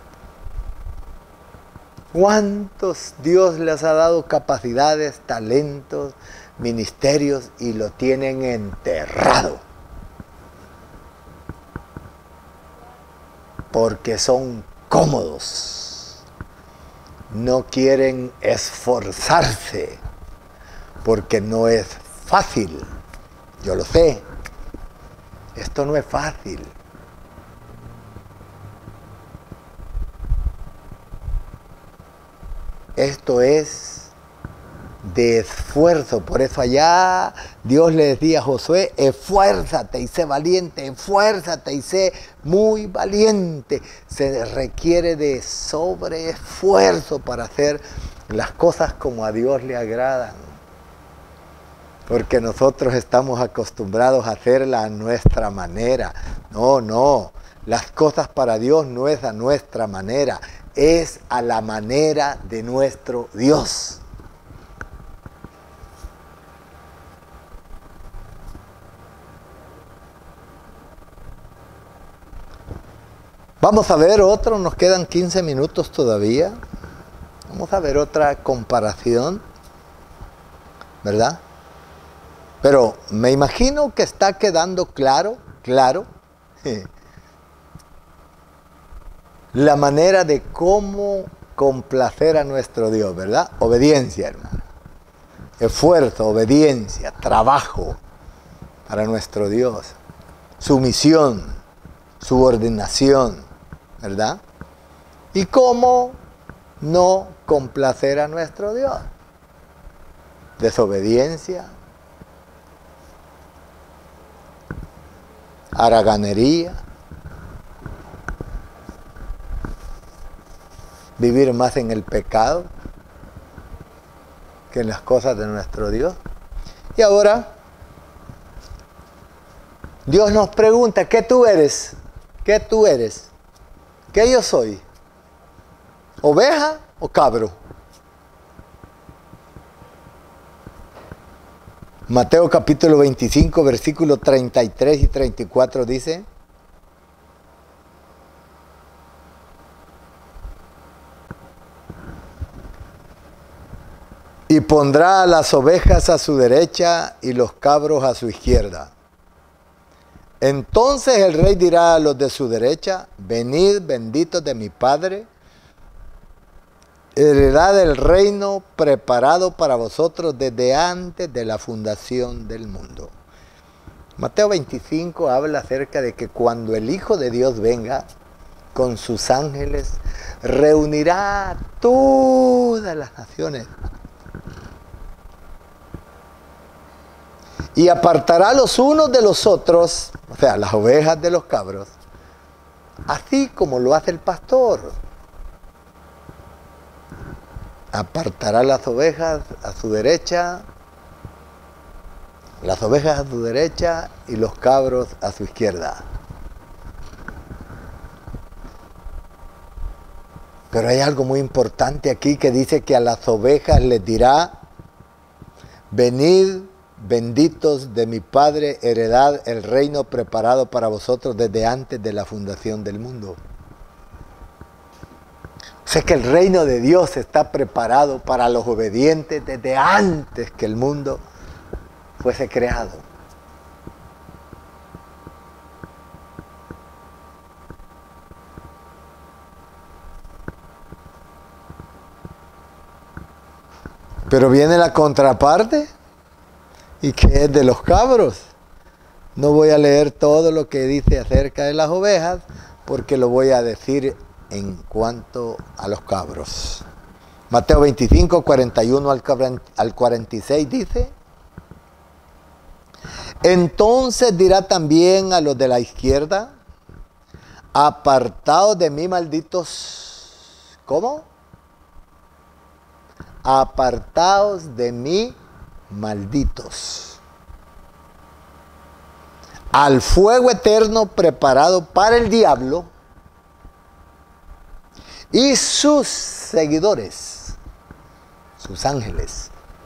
¿Cuántos Dios les ha dado capacidades, talentos, ministerios y lo tienen enterrado? Porque son cómodos. No quieren esforzarse. Porque no es fácil. Yo lo sé. Esto no es fácil. Esto es de esfuerzo. Por eso allá Dios le decía a Josué, esfuérzate y sé valiente, esfuérzate y sé muy valiente. Se requiere de sobreesfuerzo para hacer las cosas como a Dios le agradan. Porque nosotros estamos acostumbrados a hacerlas a nuestra manera. No, no. Las cosas para Dios no es a nuestra manera. Es a la manera de nuestro Dios. Vamos a ver otro, nos quedan quince minutos todavía. Vamos a ver otra comparación, ¿verdad? Pero me imagino que está quedando claro, claro, la manera de cómo complacer a nuestro Dios, ¿verdad? Obediencia, hermano. Esfuerzo, obediencia, trabajo para nuestro Dios. Sumisión, subordinación, ¿verdad? ¿Y cómo no complacer a nuestro Dios? Desobediencia, haraganería, vivir más en el pecado que en las cosas de nuestro Dios. Y ahora, Dios nos pregunta, ¿qué tú eres? ¿Qué tú eres? ¿Qué yo soy? ¿Oveja o cabro? Mateo capítulo veinticinco, versículos treinta y tres y treinta y cuatro dice: y pondrá a las ovejas a su derecha y los cabros a su izquierda. Entonces el rey dirá a los de su derecha: venid, benditos de mi Padre, heredad del reino preparado para vosotros desde antes de la fundación del mundo. Mateo veinticinco habla acerca de que cuando el Hijo de Dios venga con sus ángeles, reunirá a todas las naciones y apartará los unos de los otros, o sea, las ovejas de los cabros, así como lo hace el pastor. Apartará las ovejas a su derecha, las ovejas a su derecha y los cabros a su izquierda. Pero hay algo muy importante aquí que dice que a las ovejas les dirá: venid, benditos de mi Padre, heredad el reino preparado para vosotros desde antes de la fundación del mundo. O sea que el reino de Dios está preparado para los obedientes desde antes que el mundo fuese creado. Pero viene la contraparte, y que es de los cabros. No voy a leer todo lo que dice acerca de las ovejas, porque lo voy a decir en cuanto a los cabros. Mateo veinticinco, cuarenta y uno al cuarenta y seis dice: entonces dirá también a los de la izquierda: apartaos de mí, malditos. ¿Cómo? Apartaos de mí, malditos, al fuego eterno preparado para el diablo y sus seguidores, sus ángeles.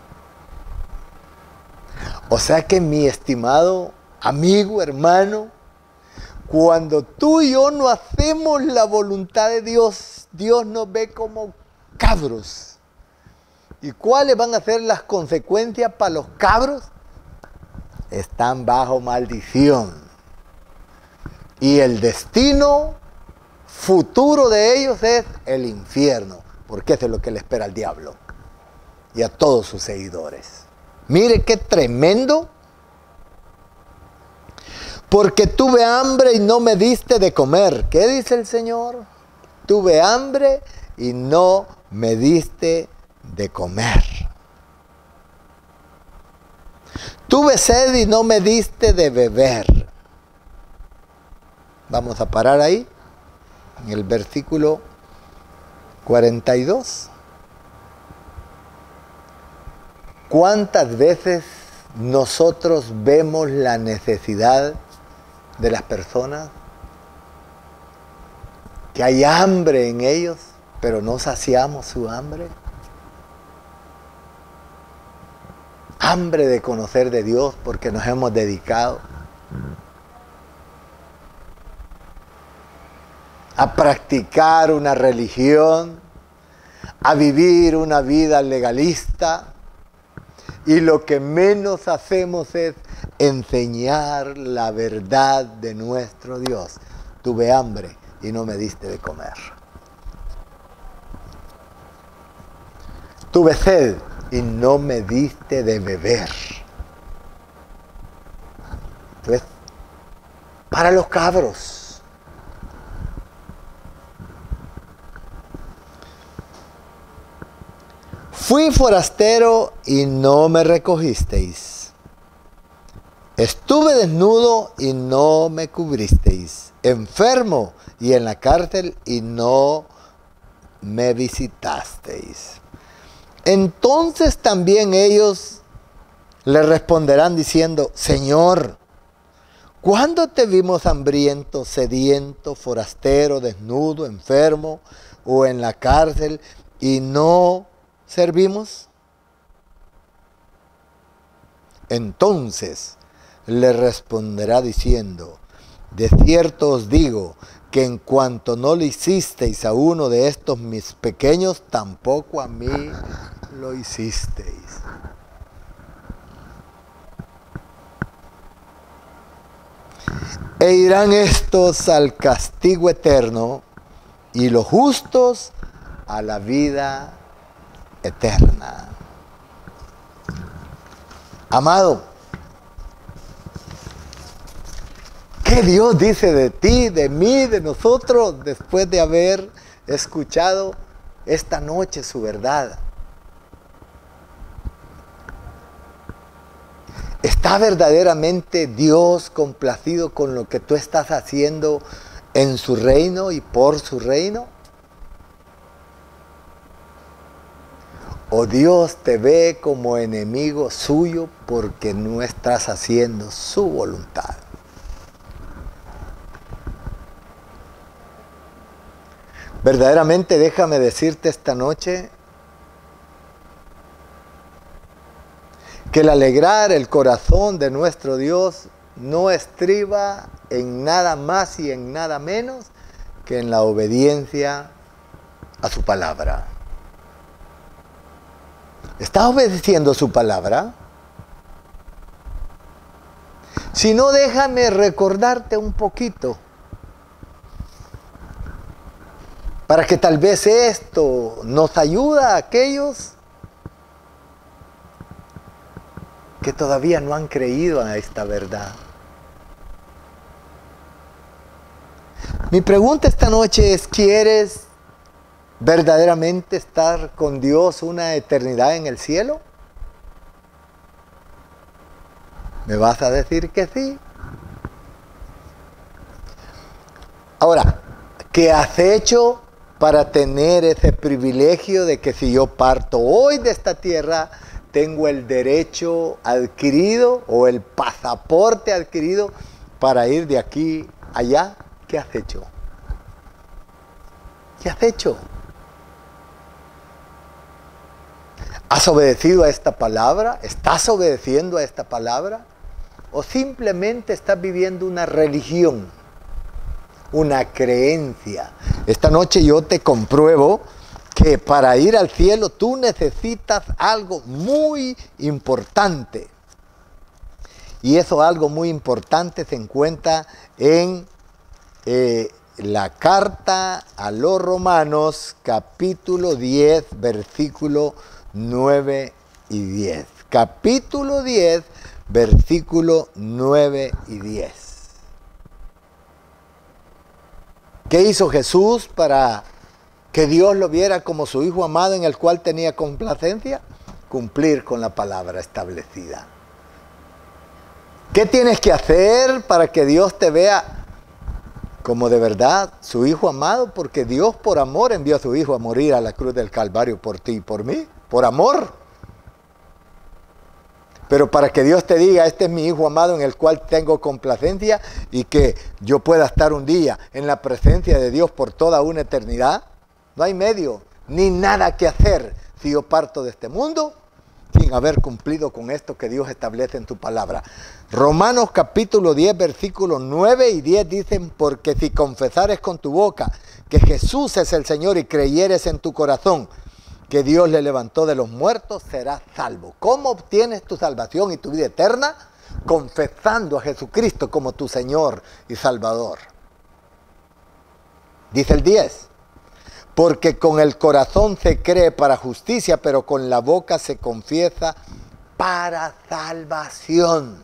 O sea que, mi estimado amigo, hermano, cuando tú y yo no hacemos la voluntad de Dios, Dios nos ve como cabros. ¿Y cuáles van a ser las consecuencias para los cabros? Están bajo maldición. Y el destino futuro de ellos es el infierno, porque eso es lo que le espera al diablo y a todos sus seguidores. Mire qué tremendo. Porque tuve hambre y no me diste de comer. ¿Qué dice el Señor? Tuve hambre y no me diste de comer. Tuve sed y no me diste de beber. Vamos a parar ahí, en el versículo cuarenta y dos. ¿Cuántas veces nosotros vemos la necesidad de las personas? Que hay hambre en ellos, pero no saciamos su hambre. Hambre de conocer de Dios porque nos hemos dedicado a practicar una religión, a vivir una vida legalista, y lo que menos hacemos es enseñar la verdad de nuestro Dios. Tuve hambre y no me diste de comer. Tuve sed y no me diste de beber. Entonces, para los cabros. Fui forastero y no me recogisteis. Estuve desnudo y no me cubristeis. Enfermo y en la cárcel y no me visitasteis. Entonces también ellos le responderán diciendo: Señor, ¿cuándo te vimos hambriento, sediento, forastero, desnudo, enfermo o en la cárcel y no servimos? Entonces le responderá diciendo: de cierto os digo que en cuanto no le hicisteis a uno de estos mis pequeños, tampoco a mí lo hicisteis. E irán estos al castigo eterno y los justos a la vida eterna. Amado, ¿qué Dios dice de ti, de mí, de nosotros, después de haber escuchado esta noche su verdad? ¿Está verdaderamente Dios complacido con lo que tú estás haciendo en su reino y por su reino? ¿O Dios te ve como enemigo suyo porque no estás haciendo su voluntad? Verdaderamente, déjame decirte esta noche que el alegrar el corazón de nuestro Dios no estriba en nada más y en nada menos que en la obediencia a su palabra. ¿Estás obedeciendo su palabra? Si no, déjame recordarte un poquito, para que tal vez esto nos ayude a aquellos que todavía no han creído a esta verdad. Mi pregunta esta noche es: ¿quieres verdaderamente estar con Dios una eternidad en el cielo? ¿Me vas a decir que sí? Ahora, ¿qué has hecho para tener ese privilegio de que si yo parto hoy de esta tierra, tengo el derecho adquirido o el pasaporte adquirido para ir de aquí allá? ¿Qué has hecho? ¿Qué has hecho? ¿Has obedecido a esta palabra? ¿Estás obedeciendo a esta palabra? ¿O simplemente estás viviendo una religión? Una creencia. Esta noche yo te compruebo que para ir al cielo tú necesitas algo muy importante. Y eso algo muy importante se encuentra en eh, la carta a los Romanos, capítulo diez, versículo nueve y diez. Capítulo diez, versículo nueve y diez. ¿Qué hizo Jesús para que Dios lo viera como su Hijo amado en el cual tenía complacencia? Cumplir con la palabra establecida. ¿Qué tienes que hacer para que Dios te vea como de verdad su Hijo amado? Porque Dios por amor envió a su Hijo a morir a la cruz del Calvario por ti y por mí. Por amor. Pero para que Dios te diga, este es mi Hijo amado en el cual tengo complacencia, y que yo pueda estar un día en la presencia de Dios por toda una eternidad, no hay medio, ni nada que hacer si yo parto de este mundo sin haber cumplido con esto que Dios establece en su palabra. Romanos capítulo diez, versículos nueve y diez dicen: porque si confesares con tu boca que Jesús es el Señor y creyeres en tu corazón que Dios le levantó de los muertos, serás salvo. ¿Cómo obtienes tu salvación y tu vida eterna? Confesando a Jesucristo como tu Señor y Salvador. Dice el diez: porque con el corazón se cree para justicia, pero con la boca se confiesa para salvación.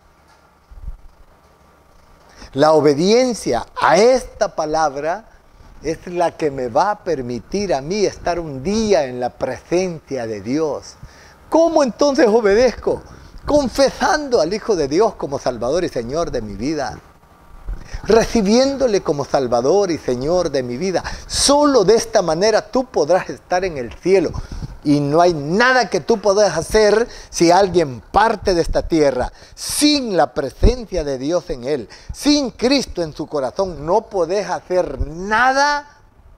La obediencia a esta palabra es la que me va a permitir a mí estar un día en la presencia de Dios. ¿Cómo entonces obedezco? Confesando al Hijo de Dios como Salvador y Señor de mi vida. Recibiéndole como Salvador y Señor de mi vida. Solo de esta manera tú podrás estar en el cielo. Y no hay nada que tú puedas hacer si alguien parte de esta tierra sin la presencia de Dios en él, sin Cristo en su corazón. No podés hacer nada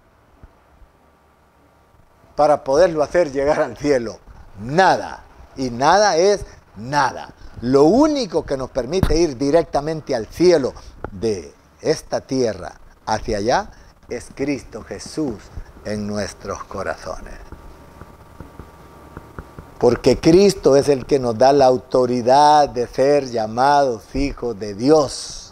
para poderlo hacer llegar al cielo. Nada. Y nada es nada. Lo único que nos permite ir directamente al cielo de esta tierra hacia allá es Cristo Jesús en nuestros corazones. Porque Cristo es el que nos da la autoridad de ser llamados hijos de Dios.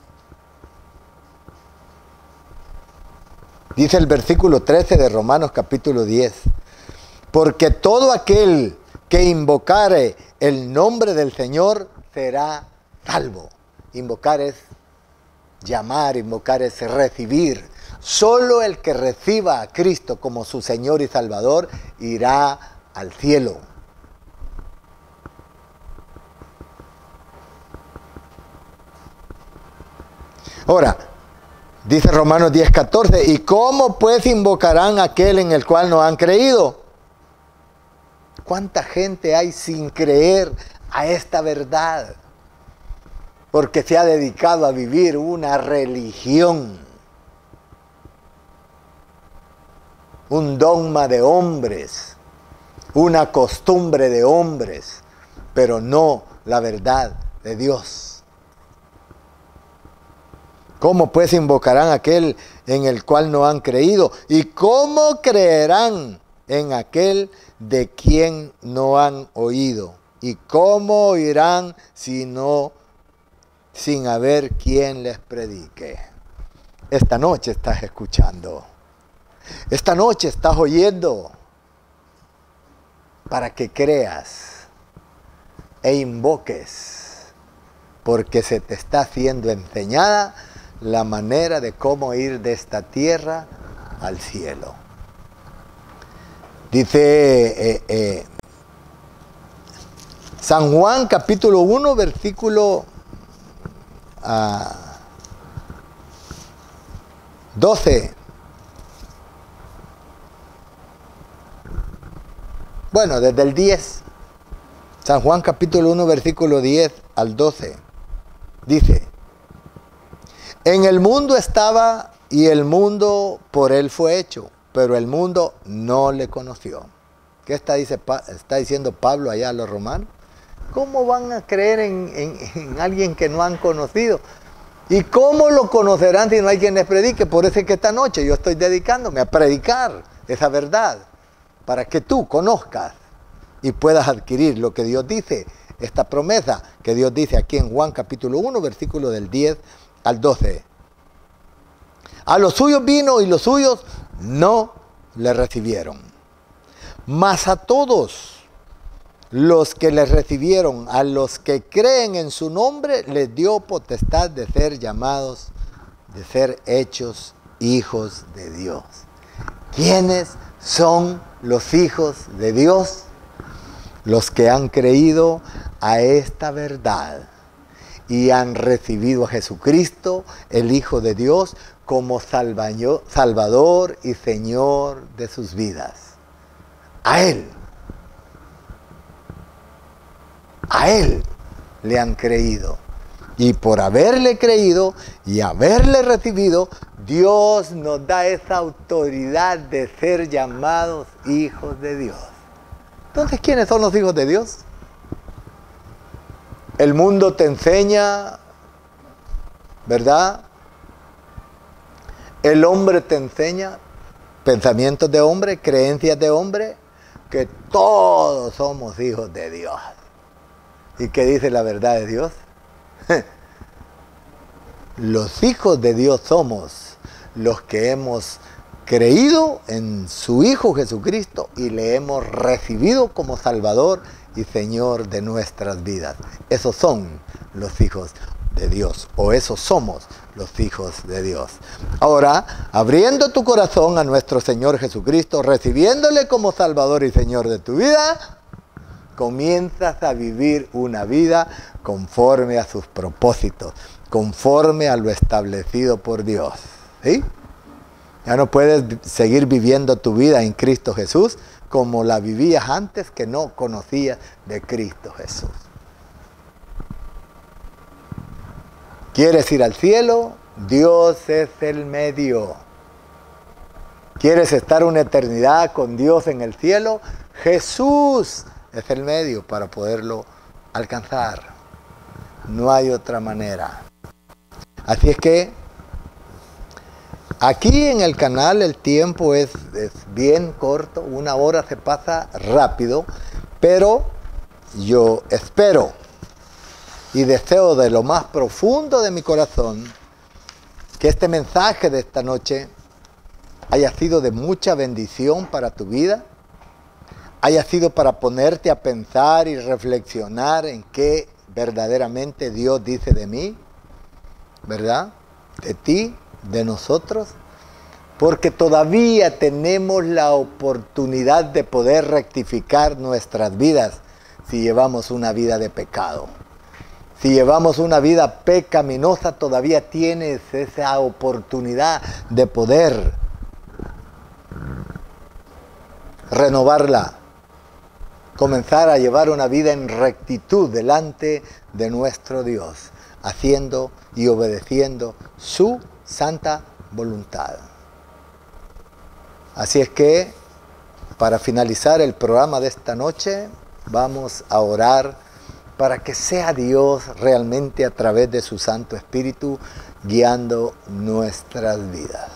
Dice el versículo trece de Romanos capítulo diez. Porque todo aquel que invocare el nombre del Señor será salvo. Invocar es llamar, invocar es recibir. Solo el que reciba a Cristo como su Señor y Salvador irá al cielo. Ahora, dice Romanos diez, catorce, ¿y cómo pues invocarán a aquel en el cual no han creído? ¿Cuánta gente hay sin creer a esta verdad? Porque se ha dedicado a vivir una religión, un dogma de hombres, una costumbre de hombres, pero no la verdad de Dios. ¿Cómo pues invocarán a aquel en el cual no han creído? ¿Y cómo creerán en aquel de quien no han oído? ¿Y cómo oirán si no, sin haber quien les predique? Esta noche estás escuchando. Esta noche estás oyendo para que creas e invoques, porque se te está siendo enseñada la manera de cómo ir de esta tierra al cielo. Dice eh, eh, San Juan capítulo uno, versículo uh, doce. Bueno, desde el diez. San Juan capítulo uno, versículo diez al doce. Dice: en el mundo estaba y el mundo por él fue hecho, pero el mundo no le conoció. ¿Qué está, dice, está diciendo Pablo allá a los romanos? ¿Cómo van a creer en, en, en alguien que no han conocido? ¿Y cómo lo conocerán si no hay quien les predique? Por eso es que esta noche yo estoy dedicándome a predicar esa verdad, para que tú conozcas y puedas adquirir lo que Dios dice, esta promesa que Dios dice aquí en Juan capítulo uno, versículo del diez al doce. A los suyos vino y los suyos no le recibieron. Mas a todos los que le recibieron, a los que creen en su nombre, les dio potestad de ser llamados, de ser hechos hijos de Dios. ¿Quiénes son los hijos de Dios? Los que han creído a esta verdad y han recibido a Jesucristo, el Hijo de Dios, como Salvador y Señor de sus vidas. A Él. A Él le han creído. Y por haberle creído y haberle recibido, Dios nos da esa autoridad de ser llamados hijos de Dios. Entonces, ¿quiénes son los hijos de Dios? El mundo te enseña, ¿verdad? El hombre te enseña, pensamientos de hombre, creencias de hombre, que todos somos hijos de Dios. ¿Y qué dice la verdad de Dios? Los hijos de Dios somos los que hemos creído en su Hijo Jesucristo y le hemos recibido como Salvador y Señor de nuestras vidas. Esos son los hijos de Dios, o esos somos los hijos de Dios. Ahora, abriendo tu corazón a nuestro Señor Jesucristo, recibiéndole como Salvador y Señor de tu vida, comienzas a vivir una vida conforme a sus propósitos, conforme a lo establecido por Dios. ¿Sí? Ya no puedes seguir viviendo tu vida en Cristo Jesús como la vivías antes que no conocías de Cristo Jesús. ¿Quieres ir al cielo? Dios es el medio. ¿Quieres estar una eternidad con Dios en el cielo? Jesús es el medio para poderlo alcanzar. No hay otra manera. Así es que aquí en el canal el tiempo es, es bien corto, una hora se pasa rápido, pero yo espero y deseo de lo más profundo de mi corazón que este mensaje de esta noche haya sido de mucha bendición para tu vida, haya sido para ponerte a pensar y reflexionar en qué verdaderamente Dios dice de mí, ¿verdad? De ti, de nosotros, porque todavía tenemos la oportunidad de poder rectificar nuestras vidas si llevamos una vida de pecado. Si llevamos una vida pecaminosa, todavía tienes esa oportunidad de poder renovarla, comenzar a llevar una vida en rectitud delante de nuestro Dios, haciendo y obedeciendo su santa voluntad. Así es que, para finalizar el programa de esta noche, vamos a orar para que sea Dios realmente a través de su Santo Espíritu guiando nuestras vidas.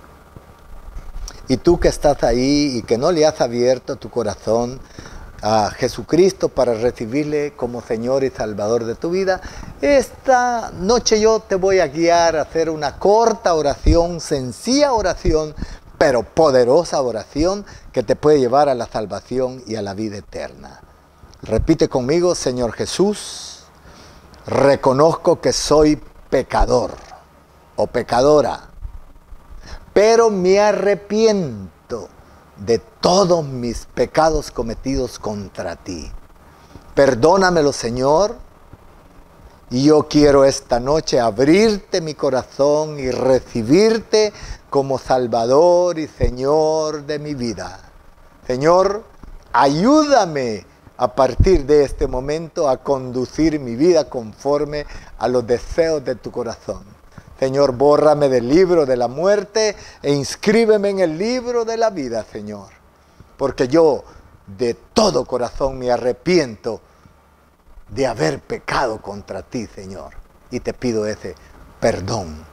Y tú que estás ahí y que no le has abierto tu corazón a Jesucristo para recibirle como Señor y Salvador de tu vida, esta noche yo te voy a guiar a hacer una corta oración, sencilla oración, pero poderosa oración que te puede llevar a la salvación y a la vida eterna. Repite conmigo: Señor Jesús, reconozco que soy pecador o pecadora, pero me arrepiento de todos mis pecados cometidos contra ti. Perdónamelo, Señor, y yo quiero esta noche abrirte mi corazón y recibirte como Salvador y Señor de mi vida. Señor, ayúdame a partir de este momento a conducir mi vida conforme a los deseos de tu corazón. Señor, bórrame del libro de la muerte e inscríbeme en el libro de la vida, Señor. Porque yo de todo corazón me arrepiento de haber pecado contra ti, Señor. Y te pido ese perdón,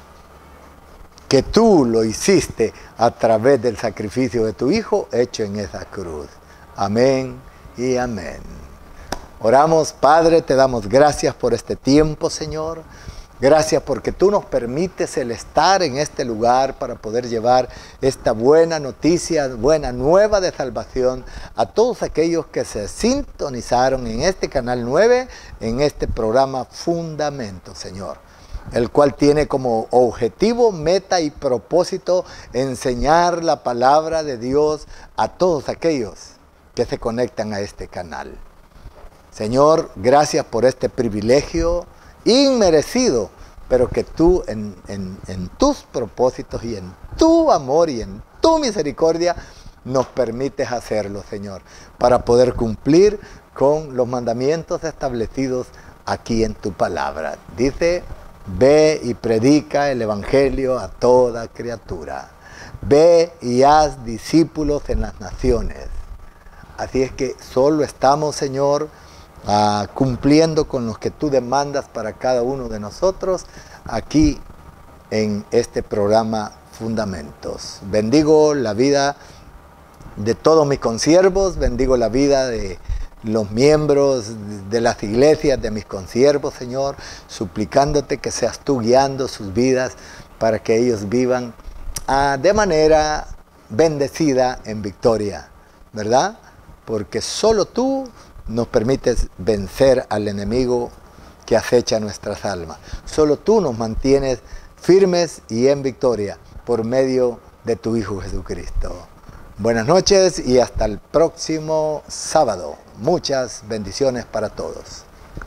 que tú lo hiciste a través del sacrificio de tu Hijo hecho en esa cruz. Amén y amén. Oramos. Padre, te damos gracias por este tiempo, Señor. Gracias porque tú nos permites el estar en este lugar para poder llevar esta buena noticia, buena nueva de salvación a todos aquellos que se sintonizaron en este Canal nueve, en este programa Fundamentos, Señor, el cual tiene como objetivo, meta y propósito enseñar la palabra de Dios a todos aquellos que se conectan a este canal. Señor, gracias por este privilegio inmerecido, pero que tú en, en, en tus propósitos y en tu amor y en tu misericordia nos permites hacerlo, Señor, para poder cumplir con los mandamientos establecidos aquí en tu palabra. Dice: ve y predica el evangelio a toda criatura. Ve y haz discípulos en las naciones. Así es que solo estamos, Señor, Uh, cumpliendo con los que tú demandas para cada uno de nosotros aquí en este programa Fundamentos. Bendigo la vida de todos mis consiervos, bendigo la vida de los miembros de las iglesias de mis consiervos, Señor, suplicándote que seas tú guiando sus vidas para que ellos vivan uh, de manera bendecida en victoria, ¿verdad? Porque solo tú nos permites vencer al enemigo que acecha nuestras almas. Solo tú nos mantienes firmes y en victoria por medio de tu Hijo Jesucristo. Buenas noches y hasta el próximo sábado. Muchas bendiciones para todos.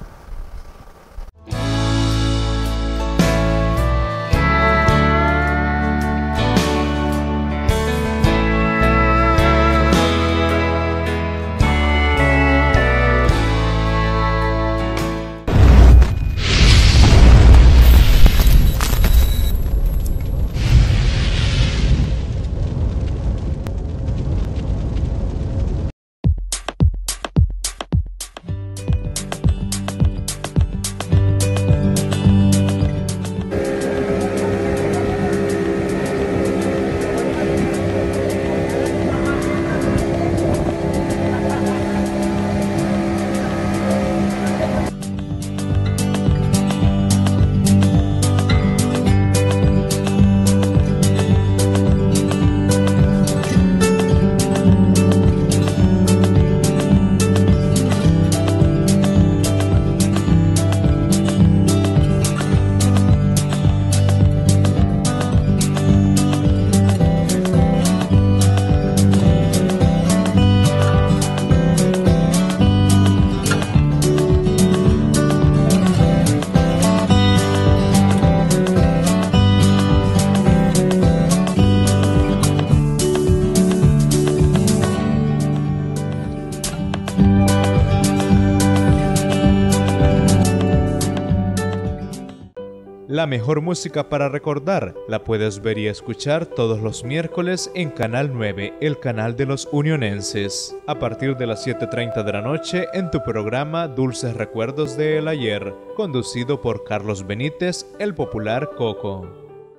La mejor música para recordar la puedes ver y escuchar todos los miércoles en Canal nueve, el canal de los unionenses, a partir de las siete treinta de la noche en tu programa Dulces Recuerdos del Ayer, conducido por Carlos Benítez, el popular Coco.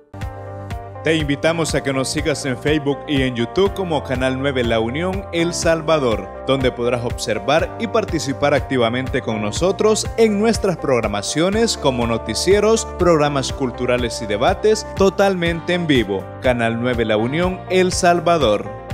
Te invitamos a que nos sigas en Facebook y en YouTube como Canal nueve La Unión El Salvador, donde podrás observar y participar activamente con nosotros en nuestras programaciones como noticieros, programas culturales y debates totalmente en vivo. Canal nueve La Unión El Salvador.